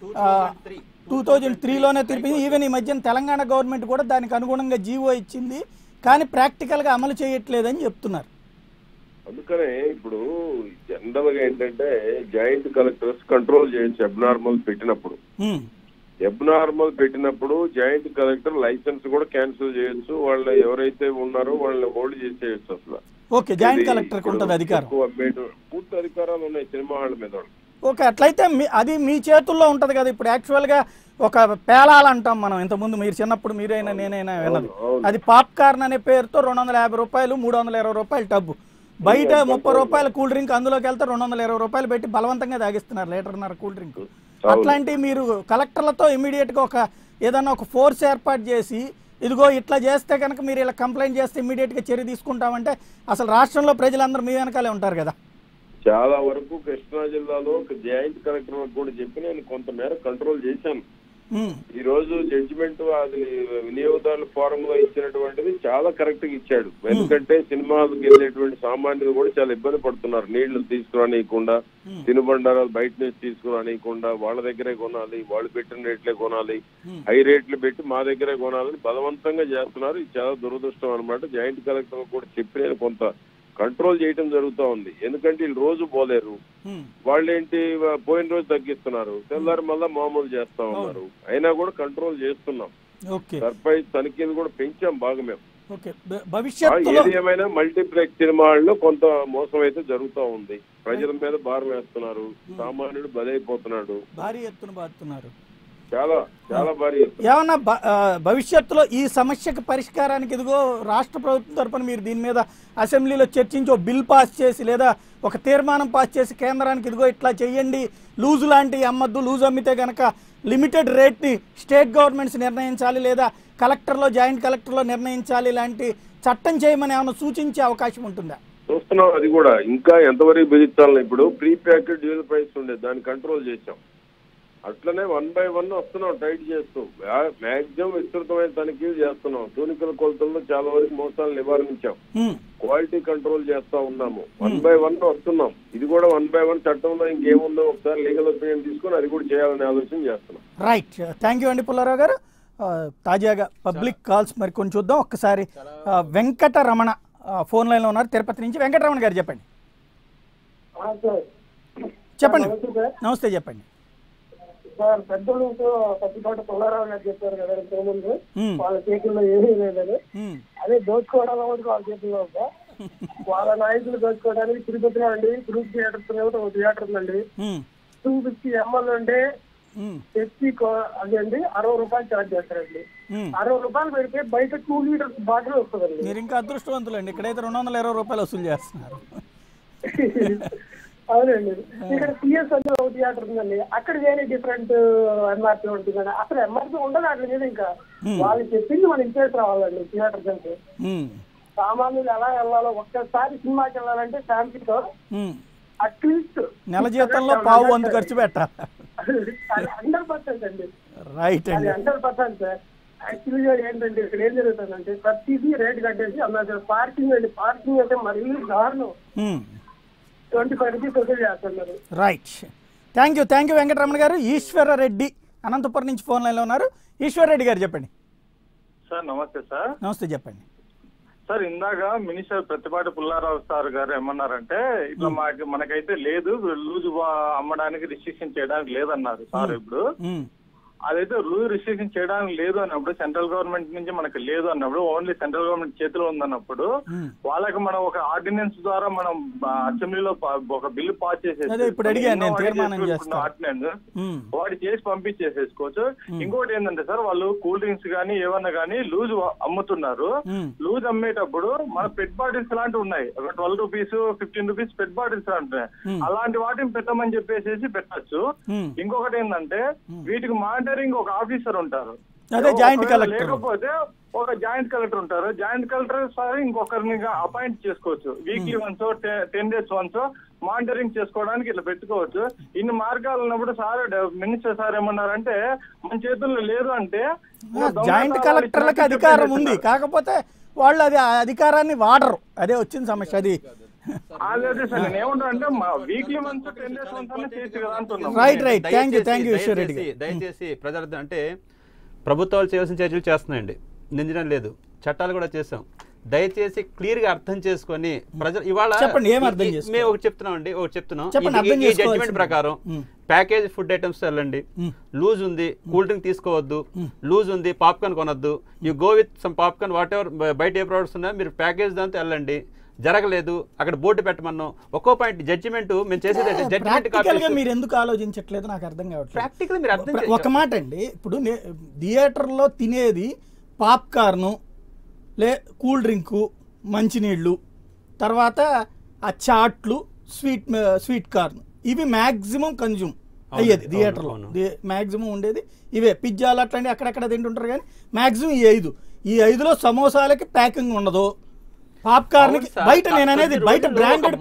టూ థౌజండ్ త్రీలోనే తీర్పింది. ఈవెన్ ఈ మధ్యన తెలంగాణ గవర్నమెంట్ కూడా దానికి అనుగుణంగా జీవో ఇచ్చింది, కానీ ప్రాక్టికల్గా అమలు చేయట్లేదని చెప్తున్నారు. అందుకనే ఇప్పుడు జనరల్ గా ఏంటంటే జాయింట్ కలెక్టర్స్ కంట్రోల్ చేయొచ్చు అబ్నార్మల్ పెట్టినప్పుడు. అబ్నార్మల్ పెట్టినప్పుడు జాయింట్ కలెక్టర్ లైసెన్స్ కూడా క్యాన్సిల్ చేయొచ్చు. వాళ్ళు ఎవరైతే ఉన్నారో వాళ్ళని హోల్డ్ చేసేయచ్చు. అసలు ఓకే, జాయింట్ కలెక్టర్ ఉంటుంది అధికారం, పూర్తి అధికారాలు ఉన్నాయి సినిమా హాళ్ళ మీద. ఓకే, అట్లయితే అది మీ చేతుల్లో ఉంటది కదా. ఇప్పుడు యాక్చువల్గా ఒక పేలాలంటాం మనం, ఇంతకుముందు మీరు చిన్నప్పుడు మీరైనా నేనైనా విన్నది. అది పాప్కార్న్ అనే పేరుతో రెండు వందల యాభై రూపాయలు మూడు వందల ఇరవై రూపాయలు టబ్బు, బయట ముప్పై రూపాయల కూల్ డ్రింక్, అందులోకి వెళ్తే రెండు వందల ఇరవై రూపాయలు పెట్టి బలవంతంగా తాగిస్తున్నారు లీటర్న్నర కూల్ డ్రింక్. అట్లాంటివి మీరు కలెక్టర్లతో ఇమీడియట్గా ఒక ఏదన్నా ఒక ఫోర్స్ ఏర్పాటు చేసి ఇదిగో ఇట్లా చేస్తే కనుక మీరు ఇలా కంప్లైంట్ చేస్తే ఇమీడియట్గా చర్య తీసుకుంటామంటే అసలు రాష్ట్రంలో ప్రజలందరూ మీ వెనకాలే ఉంటారు కదా. చాలా వరకు కృష్ణా జిల్లాలో జాయింట్ కలెక్టర్ కూడా చెప్పి నేను కొంతమేర కంట్రోల్ చేశాను. ఈ రోజు జడ్జిమెంట్ అది వినియోగదారుల ఫోరం లో ఇచ్చినటువంటిది చాలా కరెక్ట్ గా ఇచ్చాడు. ఎందుకంటే సినిమాలకు వెళ్ళేటువంటి సామాన్యులు కూడా చాలా ఇబ్బంది పడుతున్నారు. నీళ్లు తీసుకురానియకుండా, తినుబండారాలు బయట నుంచి తీసుకురానియకుండా, వాళ్ళ దగ్గరే కొనాలి, వాళ్ళు పెట్టిన రేట్లే కొనాలి, హై రేట్లు పెట్టి మా దగ్గరే కొనాలని బలవంతంగా చేస్తున్నారు. ఇది చాలా దురదృష్టం అనమాట. జాయింట్ కలెక్టర్ కూడా చెప్పి నేను కొంత కంట్రోల్ చేయటం జరుగుతూ ఉంది. ఎందుకంటే వీళ్ళు రోజు పోలేరు, వాళ్ళేంటి పోయిన రోజు తగ్గిస్తున్నారు, తెల్లారి మళ్ళా మామూలు చేస్తా ఉన్నారు. అయినా కూడా కంట్రోల్ చేస్తున్నాం. సర్ప్రైజ్ తనిఖీలు కూడా పెంచాం బాగా మేము. ఏది ఏమైనా మల్టీప్లెక్స్ సినిమాల్లో కొంత మోసం అయితే జరుగుతూ ఉంది. ప్రజల మీద భారం వేస్తున్నారు, సామాన్యుడు బలైపోతున్నాడు, భారీ ఎత్తున బాతున్నారు. చాలా చాలా భారీ. ఏమన్నా భవిష్యత్తులో ఈ సమస్యకు పరిష్కారానికి ఇదిగో రాష్ట్ర ప్రభుత్వం తరఫున మీరు దీని మీద అసెంబ్లీలో చర్చించి ఒక బిల్ పాస్ చేసి లేదా ఒక తీర్మానం పాస్ చేసి కేంద్రానికి ఇదిగో ఇట్లా చెయ్యండి, లూజు లాంటివి అమ్మద్దు, లూజు అమ్మితే కనుక లిమిటెడ్ రేట్ని స్టేట్ గవర్నమెంట్స్ నిర్ణయించాలి లేదా కలెక్టర్లో జాయింట్ కలెక్టర్లో నిర్ణయించాలి, ఇలాంటి చట్టం చేయమని ఏమైనా సూచించే అవకాశం ఉంటుందా? చూస్తున్నాం. అది కూడా ఇంకా ఎంతవరకు బెదిరించాలని. ఇప్పుడు ప్రీ ప్యాకెడ్ డ్యూయల్ ప్రైస్ ఉండే దాన్ని కంట్రోల్ చేసాం. అట్లనే వన్ బై వన్ వస్తున్నాం టైట్ చేస్తూ. మాక్సిమం విస్తృతమైన తనిఖీలు చేస్తున్నాం. తూనికల కొలతల్లో చాలా వరకు మోసాలు నివారించాం. క్వాలిటీ కంట్రోల్ చేస్తా ఉన్నాము. వన్ బై వన్ వస్తున్నాం. ఇది కూడా వన్ బై వన్ చట్టంలో ఇంకేముందో ఒకసారి లీగల్ ఒపీనియన్ తీసుకుని అది కూడా చేయాలని ఆలోచన చేస్తున్నాం. రైట్, థ్యాంక్ యూ అండి పుల్లారావు గారు. తాజాగా పబ్లిక్ కాల్స్ మరి కొంచెం చూద్దాం. ఒక్కసారి వెంకటరమణ ఫోన్ లైన్లో ఉన్నారు తిరుపతి నుంచి. వెంకటరమణ గారు చెప్పండి. చెప్పండి. నమస్తే, చెప్పండి సార్. పెద్దలు పత్తిపాటి పుల్లారావు గారు చెప్పారు కదా ఇంతకుముందు, వాళ్ళ చేతుల్లో ఏమీ లేదని. అదే దోచుకోవడంలో వాళ్ళ చేతుల్లో ఉందా? వాళ్ళ నాయకులు దోచుకోవడానికి తిరుపతిలో అండి గ్రూప్ థియేటర్స్ ఒక థియేటర్ ఉందండి. టూ ఫిఫ్టీ ఎంఎల్ ఉంటే తెచ్చి అదే అండి అరవై రూపాయలు ఛార్జ్ చేస్తారండి. అరవై రూపాయలు పెడితే బయట టూ లీటర్స్ బాటిల్ వస్తుందండి. మీరు ఇంకా అదృష్టవంతులు అండి, ఇక్కడైతే రెండు వందల ఇరవై రూపాయలు వసూలు చేస్తున్నారు. అవునండి. ఇక్కడ సిఎస్ అని ఒక థియేటర్ ఉందండి, అక్కడ వేరే డిఫరెంట్ ఎంఆర్పీ ఉంటుందండి. అసలు ఎంఆర్పీ ఉండదు అక్కడ మీద. ఇంకా వాళ్ళు చెప్పింది మనం ఇచ్చేసి రావాలండి థియేటర్ కంటే. సామాన్యులు ఎలా వెళ్ళాలో ఒక్కసారి సినిమాకి వెళ్ళాలంటే ఫ్యామిలీతో అట్లీస్ట్ నెల జీతంలో పావు వంద ఖర్చు పెట్టాలి. హండ్రెడ్ పర్సెంట్ అండి. రైట్ అండి, హండ్రెడ్ పర్సెంట్ సార్. యాక్చువల్గా ఏంటంటే ఇక్కడ ఏం జరుగుతుందంటే ప్రతిదీ రేట్ కట్టేసి అన్నారు. పార్కింగ్ అండి, పార్కింగ్ అయితే మరీ దారుణం. ట్వంటీ ఫైవ్ రూపీస్ వసూలు చేస్తున్నారు. Right, thank you thank you Venkataramana garu. Eswarareddy Anantapuram నుంచి ఫోన్ లైన్లో ఉన్నారు. ఈశ్వరరెడ్డి గారు చెప్పండి. సార్ నమస్తే సార్. నమస్తే, చెప్పండి. సార్ ఇందాక మినిస్టర్ ప్రతిపాటి పుల్లారావు సార్ గారు ఏమన్నారంటే ఇట్లా మాకు మనకైతే లేదు లూజ్ అమ్మడానికి రిస్ట్రిక్షన్ చేయడానికి లేదన్నారు సార్. ఇప్పుడు అదైతే రూల్ రిస్ట్రిక్షన్ చేయడానికి లేదు అన్నప్పుడు, సెంట్రల్ గవర్నమెంట్ నుంచి మనకు లేదు అన్నప్పుడు, ఓన్లీ సెంట్రల్ గవర్నమెంట్ చేతిలో ఉందన్నప్పుడు వాళ్ళకి మనం ఒక ఆర్డినెన్స్ ద్వారా మనం అసెంబ్లీలో ఒక బిల్లు పాస్ చేసేసి ఆర్డినెన్స్ వాటి చేసి పంపించేసేసుకోవచ్చు. ఇంకోటి ఏంటంటే సార్, వాళ్ళు కూల్ డ్రింక్స్ కానీ ఏమన్నా కానీ లూజ్ అమ్ముతున్నారు. లూజ్ అమ్మేటప్పుడు మన పెట్ బాటిల్స్ లాంటివి ఉన్నాయి, ఒక twelve rupees fifteen rupees PET bottles లాంటివి, అలాంటి వాటిని పెట్టమని చెప్పేసి పెట్టచ్చు. ఇంకొకటి ఏంటంటే వీటికి మానిటరింగ్ ఒక ఆఫీసర్ ఉంటారు, లేకపోతే ఒక జాయింట్ కలెక్టర్ ఉంటారు. జాయింట్ కలెక్టర్ సార్ ఇంకొకరిని అపాయింట్ చేసుకోవచ్చు, weekly once ten days once monitoring చేసుకోవడానికి ఇట్లా పెట్టుకోవచ్చు. ఇన్ని మార్గాలు ఉన్నప్పుడు సార్ మినిస్టర్ సార్ ఏమన్నారంటే మన చేతుల్లో లేదు అంటే, జాయింట్ కలెక్టర్లకు అధికారం ఉంది, కాకపోతే వాళ్ళు అది అధికారాన్ని వాడరు, అదే వచ్చిన సమస్య. అది అదే సార్ నేను ఏమంటా అంటే weekly once ten days once అన్న చేసి కదా అంటున్నాం. Right right thank you thank you Eshwar Reddy. దయచేసి ప్రజలు అంటే ప్రభుత్వాలు చేయాల్సిన చర్యలు చేస్తున్నాయండి, నిందించడం లేదు, చట్టాలు కూడా చేసాం. దయచేసి క్లియర్ గా అర్థం చేసుకొని ప్రజలు ఇవాళ చెప్పండి ఏం అర్థం చేసుకో మేము ఒకటి చెప్తున్నాం అండి ఒకటి చెప్తున్నాం చెప్పండి. ఈ జడ్జిమెంట్ ప్రకారం ప్యాకేజ్ ఫుడ్ ఐటమ్స్ వెళ్ళండి, లూజ్ ఉంది కూల్ డ్రింక్ తీసుకోవద్దు, లూజ్ ఉంది పాప్కార్న్ కొనొద్దు, you go with some popcorn whatever బయట ఏ ప్రొడక్ట్స్ ఉన్నాయో మీరు ప్యాకేజ్ దాంతో వెళ్ళండి. జరగలేదు అక్కడ బోర్డు పెట్టమన్నాం. ఒక్కో పాయింట్ జడ్జిమెంట్ మేము చేసేది జడ్జిమెంట్ మీరు ఎందుకు ఆలోచించట్లేదు నాకు అర్థం కావట్లేదు. ప్రాక్టికల్ మీరు అర్థం ఒక మాట అండి, ఇప్పుడు థియేటర్లో తినేది పాప్కార్ను లే కూల్ డ్రింకు మంచినీళ్ళు తర్వాత ఆ చాట్లు స్వీట్ స్వీట్ కార్న్ ఇవి మ్యాక్సిమం కన్జ్యూమ్ అయ్యేది థియేటర్లో. మ్యాక్సిమం ఉండేది ఇవే. పిజ్జాలు అట్లాంటి అక్కడక్కడ తింటుంటారు కానీ మ్యాక్సిమం ఈ ఐదు ఈ ఐదులో సమోసాలకి ప్యాకింగ్ ఉండదు, పాప్కార్న్ బయట నేను అనేది బయట బ్రాండెడ్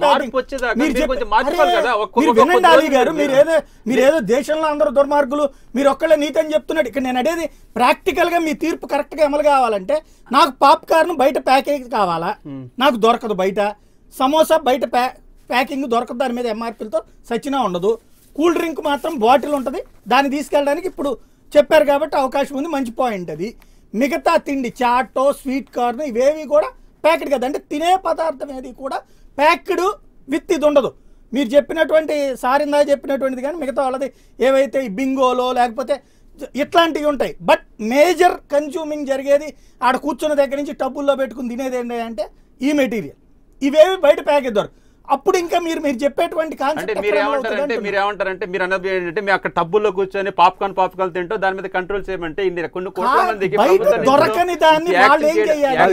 మీరు వినండి అలీ గారు, మీరేదో మీరేదో దేశంలో అందరూ దుర్మార్గులు మీరు ఒక్కళ్ళే నీతి అని చెప్తున్నాడు. ఇక్కడ నేను అనేది ప్రాక్టికల్ గా మీ తీర్పు కరెక్ట్ గా అమలు కావాలంటే నాకు పాప్కార్న్ బయట ప్యాకేజ్ కావాలా, నాకు దొరకదు. బయట సమోసా బయట ప్యా ప్యాకింగ్ దొరకదు, దాని మీద ఎంఆర్పీలతో సచ్చినా ఉండదు. కూల్ డ్రింక్ మాత్రం బాటిల్ ఉంటుంది, దాన్ని తీసుకెళ్ళడానికి ఇప్పుడు చెప్పారు కాబట్టి అవకాశం ఉంది, మంచి పాయింట్ అది. మిగతా తిండి చాటో స్వీట్ కార్న్ ఇవేవి కూడా ప్యాకెట్ కదా, అంటే తినే పదార్థం ఏది కూడా ప్యాక్డ్ విత్ ఇది ఉండదు. మీరు చెప్పినటువంటి సారిందా చెప్పినటువంటిది కానీ మిగతా వాళ్ళది ఏవైతే ఈ బింగోలో లేకపోతే ఇట్లాంటివి ఉంటాయి. బట్ మేజర్ కన్జ్యూమింగ్ జరిగేది ఆడ కూర్చున్న దగ్గర నుంచి టబ్బుల్లో పెట్టుకుని తినేది ఏంటి అంటే ఈ మెటీరియల్, ఇవేవి బయట ప్యాకేజ్ దొరకదు. అప్పుడు ఇంకా మీరు మీరు చెప్పేటువంటి కాన్సెప్ట్ మీరు ఏమంటారంటే మీరు ఏమంటారంటే మీరు అన్నది ఏంటంటే మీరు అక్కడ టబ్బుల్లో కూర్చొని పాప్కార్న్ పాప్కార్న్ తింటూ దాని మీద కంట్రోల్ చేయమంటే ఇన్ని కొన్ని కోట్ల మందికి దొరకని దాన్ని వాళ్ళు ఏం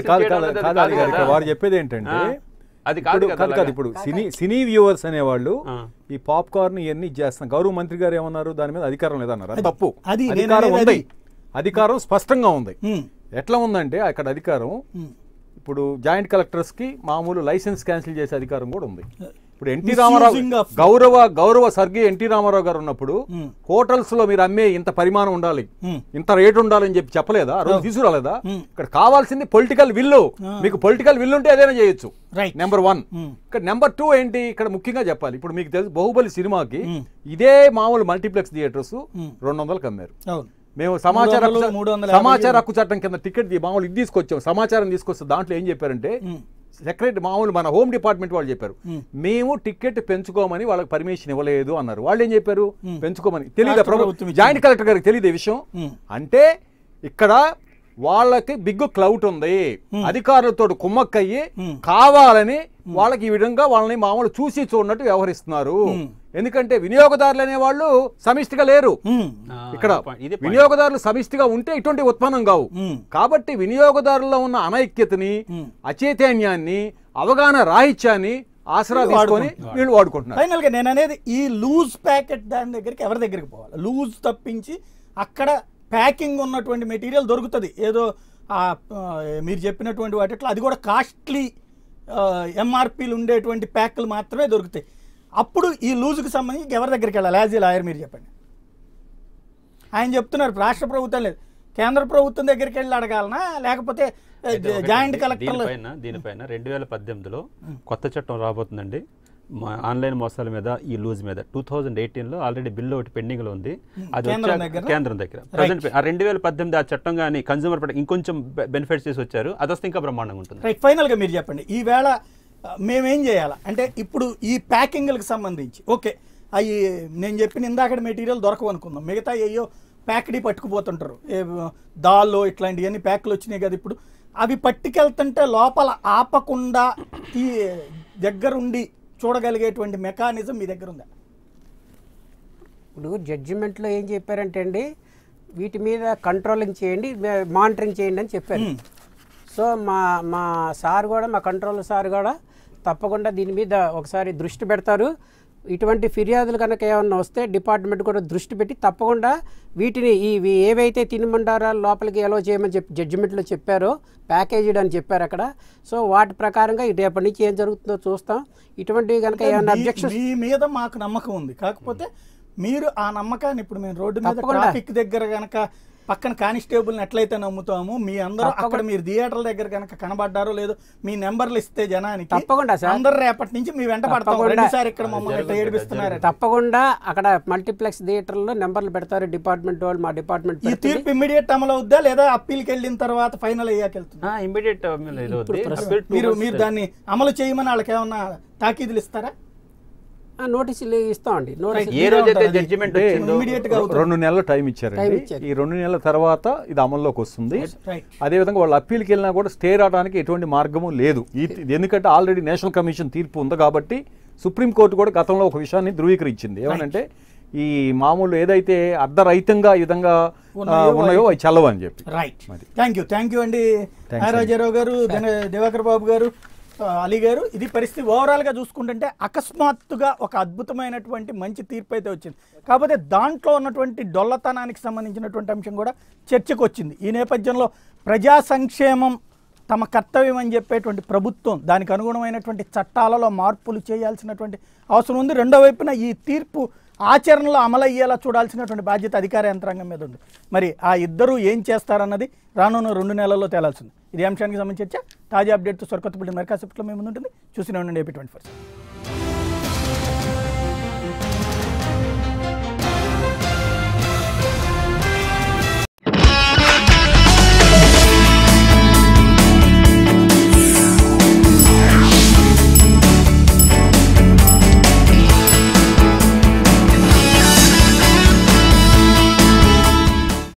చేయాలి? వారు చెప్పేది ఏంటంటే అది కాదు కాదు ఇప్పుడు సినీ సినీ వ్యూవర్స్ అనేవాళ్ళు ఈ పాప్కార్న్ ఇవన్నీ చేస్తాం. గౌరవ మంత్రి గారు ఏమన్నారు, దాని మీద అధికారం లేదన్నారు. అది తప్పు. అధికారం ఉంది, అధికారం స్పష్టంగా ఉంది. ఎట్లా ఉందంటే అక్కడ అధికారం ఇప్పుడు జాయింట్ కలెక్టర్స్ కి మామూలు లైసెన్స్ క్యాన్సిల్ చేసే అధికారం కూడా ఉంది. ఇప్పుడు ఎన్టీ రామారావు గౌరవ గౌరవ స్వర్గీయ ఎన్టీ రామారావు గారు ఉన్నప్పుడు హోటల్స్ లో మీరు అమ్మే ఇంత పరిమాణం ఉండాలి, ఇంత రేటు ఉండాలని చెప్పి చెప్పలేదా? ఆ రోజు తీసుకురాలేదా? ఇక్కడ కావాల్సింది పొలిటికల్ విల్లు. మీకు పొలిటికల్ విల్లు ఉంటే ఏదైనా చేయొచ్చు. Number one. ఇక్కడ నెంబర్ టూ ఏంటి, ఇక్కడ ముఖ్యంగా చెప్పాలి. ఇప్పుడు మీకు తెలుసు బాహుబలి సినిమాకి ఇదే మామూలు మల్టీప్లెక్స్ థియేటర్స్ రెండు వందలకు అమ్మారు. మేము సమాచార సమాచార హక్కు చట్టం కింద టికెట్ మామూలు ఇది తీసుకొచ్చాం, సమాచారం తీసుకొస్తాం. దాంట్లో ఏం చెప్పారంటే సెక్రటరీ మామూలు మన హోమ్ డిపార్ట్మెంట్ వాళ్ళు చెప్పారు, మేము టికెట్ పెంచుకోమని వాళ్ళకి పర్మిషన్ ఇవ్వలేదు అన్నారు. వాళ్ళు ఏం చెప్పారు, పెంచుకోమని. తెలియదు ప్రభుత్వం, జాయింట్ కలెక్టర్ గారికి తెలియదు ఈ విషయం. అంటే ఇక్కడ వాళ్ళకి బిగ్ క్లౌట్ ఉంది, అధికారులతో కుమ్మక్కయ్యి కావాలని వాళ్ళకి ఈ విధంగా వాళ్ళని మామూలు చూసి చూడనట్టు వ్యవహరిస్తున్నారు. ఎందుకంటే వినియోగదారులు అనే వాళ్ళు సమిష్టిగా లేరు. ఇక్కడ వినియోగదారులు సమిష్టిగా ఉంటే ఇటువంటి ఉత్పన్నం కావు. కాబట్టి వినియోగదారుల్లో ఉన్న అనైక్యతని, అచైతన్యాన్ని, అవగాహన రాహిత్యాన్ని ఆసరా తీసుకొని వీళ్ళు వాడుకుంటున్నారు. ఫైనల్ గా నేను అనేది ఈ లూజ్ ప్యాకెట్ దాని దగ్గరికి ఎవరి దగ్గరికి పోవాలి? లూజ్ తప్పించి అక్కడ ప్యాకింగ్ ఉన్నటువంటి మెటీరియల్ దొరుకుతుంది ఏదో మీరు చెప్పినటువంటి వాటిలో, అది కూడా కాస్ట్లీ ఎంఆర్పీలు ఉండేటువంటి ప్యాక్లు మాత్రమే దొరుకుతాయి. అప్పుడు ఈ లూజుకి సంబంధించి ఎవరి దగ్గరికి వెళ్ళాలి? యాజ్ ఏ లాయర్ మీరు చెప్పండి. ఆయన చెప్తున్నారు రాష్ట్ర ప్రభుత్వం లేదు, కేంద్ర ప్రభుత్వం దగ్గరికి వెళ్ళి అడగాలనా లేకపోతే జాయింట్ కలెక్టర్? దీనిపైన దీనిపైన రెండు వేల పద్దెనిమిదిలో కొత్త చట్టం రాబోతుందండి. మా ఆన్లైన్ మోసాల మీద ఈ లూజ్ మీద టూ థౌజండ్ ఎయిటీన్లో ఆల్రెడీ బిల్లు ఒకటి పెండింగ్లో ఉంది. అది కేంద్రం వచ్చాక దగ్గర? కేంద్రం దగ్గర ప్రజెంట్ ఆ రెండు వేల పద్దెనిమిది ఆ చట్టం కానీ కన్జ్యూమర్ ప్రొటెక్ట్ ఇంకొంచెం బెనిఫిట్స్ చేసి వచ్చారు. అది వస్తే ఇంకా బ్రహ్మాండంగా ఉంటుంది. రైట్, ఫైనల్గా మీరు చెప్పండి ఈవేళ ఆ, మేమేం చేయాలా అంటే ఇప్పుడు ఈ ప్యాకింగ్లకు సంబంధించి ఓకే అవి నేను చెప్పిన ఇందాక మెటీరియల్ దొరకవు అనుకుందాం, మిగతా అయ్యో ప్యాక్డీ పట్టుకుపోతుంటారు, ఏ దాల్లో ఇట్లాంటివన్నీ ప్యాక్లు వచ్చినాయి కదా ఇప్పుడు, అవి పట్టుకెళ్తుంటే లోపల ఆపకుండా ఈ దగ్గరుండి చూడగలిగేటువంటి మెకానిజం మీ దగ్గర ఉందా? ఇప్పుడు జడ్జిమెంట్లో ఏం చెప్పారంటే అండి, వీటి మీద కంట్రోలింగ్ చేయండి, మానిటరింగ్ చేయండి అని చెప్పారు. సో మా మా సార్ కూడా మా కంట్రోల్ సార్ కూడా తప్పకుండా దీని మీద ఒకసారి దృష్టి పెడతారు. ఇటువంటి ఫిర్యాదులు కనుక ఏమన్నా వస్తే డిపార్ట్మెంట్ కూడా దృష్టి పెట్టి తప్పకుండా వీటిని ఈ ఏవైతే తినుబండారాలు లోపలికి ఎలో చేయమని చెప్పి జడ్జిమెంట్లో చెప్పారో ప్యాకేజీడ్ అని చెప్పారు అక్కడ. సో వాటి ప్రకారంగా రేపటి నుంచి ఏం జరుగుతుందో చూస్తాం. ఇటువంటివి కనుక ఏమైనా అబ్జెక్షన్ మీ మీద మాకు నమ్మకం ఉంది, కాకపోతే మీరు ఆ నమ్మకాన్ని ఇప్పుడు మేము రోడ్డు మీద ట్రాఫిక్ దగ్గర కనుక పక్కన కానిస్టేబుల్ ఎట్లయితే నమ్ముతాము, మీ అందరూ అక్కడ మీరు థియేటర్ల దగ్గర కనుక కనబడ్డారో లేదో మీ నెంబర్లు ఇస్తే జనానికి తప్పకుండా సార్ అందరు రేపటి నుంచి మీ వెంట పడతాం. రెండుసారి ఇక్కడ మమ్మల్ని ఏడిపిస్తున్నారు. తప్పకుండా అక్కడ మల్టీప్లెక్స్ థియేటర్లో నెంబర్లు పెడతారు డిపార్ట్మెంట్ వాళ్ళు, మా డిపార్ట్మెంట్. ఈ తీర్పు ఇమ్మీడియట్ అమలు అవుద్దా లేదా అప్పీల్కి వెళ్ళిన తర్వాత ఫైనల్ అయ్యాక వెళ్తుందా? ఇమీడియట్ మీరు మీరు దాన్ని అమలు చేయమని వాళ్ళకి ఏమన్నా తాకీదులు ఇస్తారా? నోటీసులు ఇస్తామండి. ఏ రోజైతే జడ్జిమెంట్ రెండు నెలలు టైం ఇచ్చారండి. ఈ రెండు నెలల తర్వాత ఇది అమల్లోకి వస్తుంది. అదేవిధంగా వాళ్ళు అప్పీల్కి వెళ్ళినా కూడా స్టే రావడానికి ఎటువంటి మార్గము లేదు. ఎందుకంటే ఆల్రెడీ నేషనల్ కమిషన్ తీర్పు ఉంది కాబట్టి సుప్రీంకోర్టు కూడా గతంలో ఒక విషయాన్ని ధృవీకరించింది. ఏమనంటే ఈ మామూలు ఏదైతే అర్ధరహితంగా ఈ విధంగా ఉన్నాయో అవి చల్లవు అని చెప్పి. Right, thank you thank you అండి రాజారావు గారు, దివాకర్ బాబు గారు, అలీ గారు. ఇది పరిస్థితి ఓవరాల్గా చూసుకుంటుంటే అకస్మాత్తుగా ఒక అద్భుతమైనటువంటి మంచి తీర్పు అయితే వచ్చింది. కాకపోతే దాంట్లో ఉన్నటువంటి డొల్లతనానికి సంబంధించినటువంటి అంశం కూడా చర్చకు వచ్చింది. ఈ నేపథ్యంలో ప్రజా సంక్షేమం తమ కర్తవ్యం అని చెప్పేటువంటి ప్రభుత్వం దానికి అనుగుణమైనటువంటి చట్టాలలో మార్పులు చేయాల్సినటువంటి అవసరం ఉంది. రెండో వైపున ఈ తీర్పు ఆచరణలో అమలయ్యేలా చూడాల్సినటువంటి బాధ్యత అధికార యంత్రాంగం మీద ఉంది. మరి ఆ ఇద్దరూ ఏం చేస్తారన్నది రానున్న రెండు నెలల్లో తేలాల్సింది. ఇది అంశానికి సంబంధించి చర్చ. తాజా అప్డేట్తో సరికొత్తపల్లి మరికాసేపట్లో మేము ముందుంటుంది. చూసిన ఉండండి ఏపీ ట్వంటీ ఫోర్.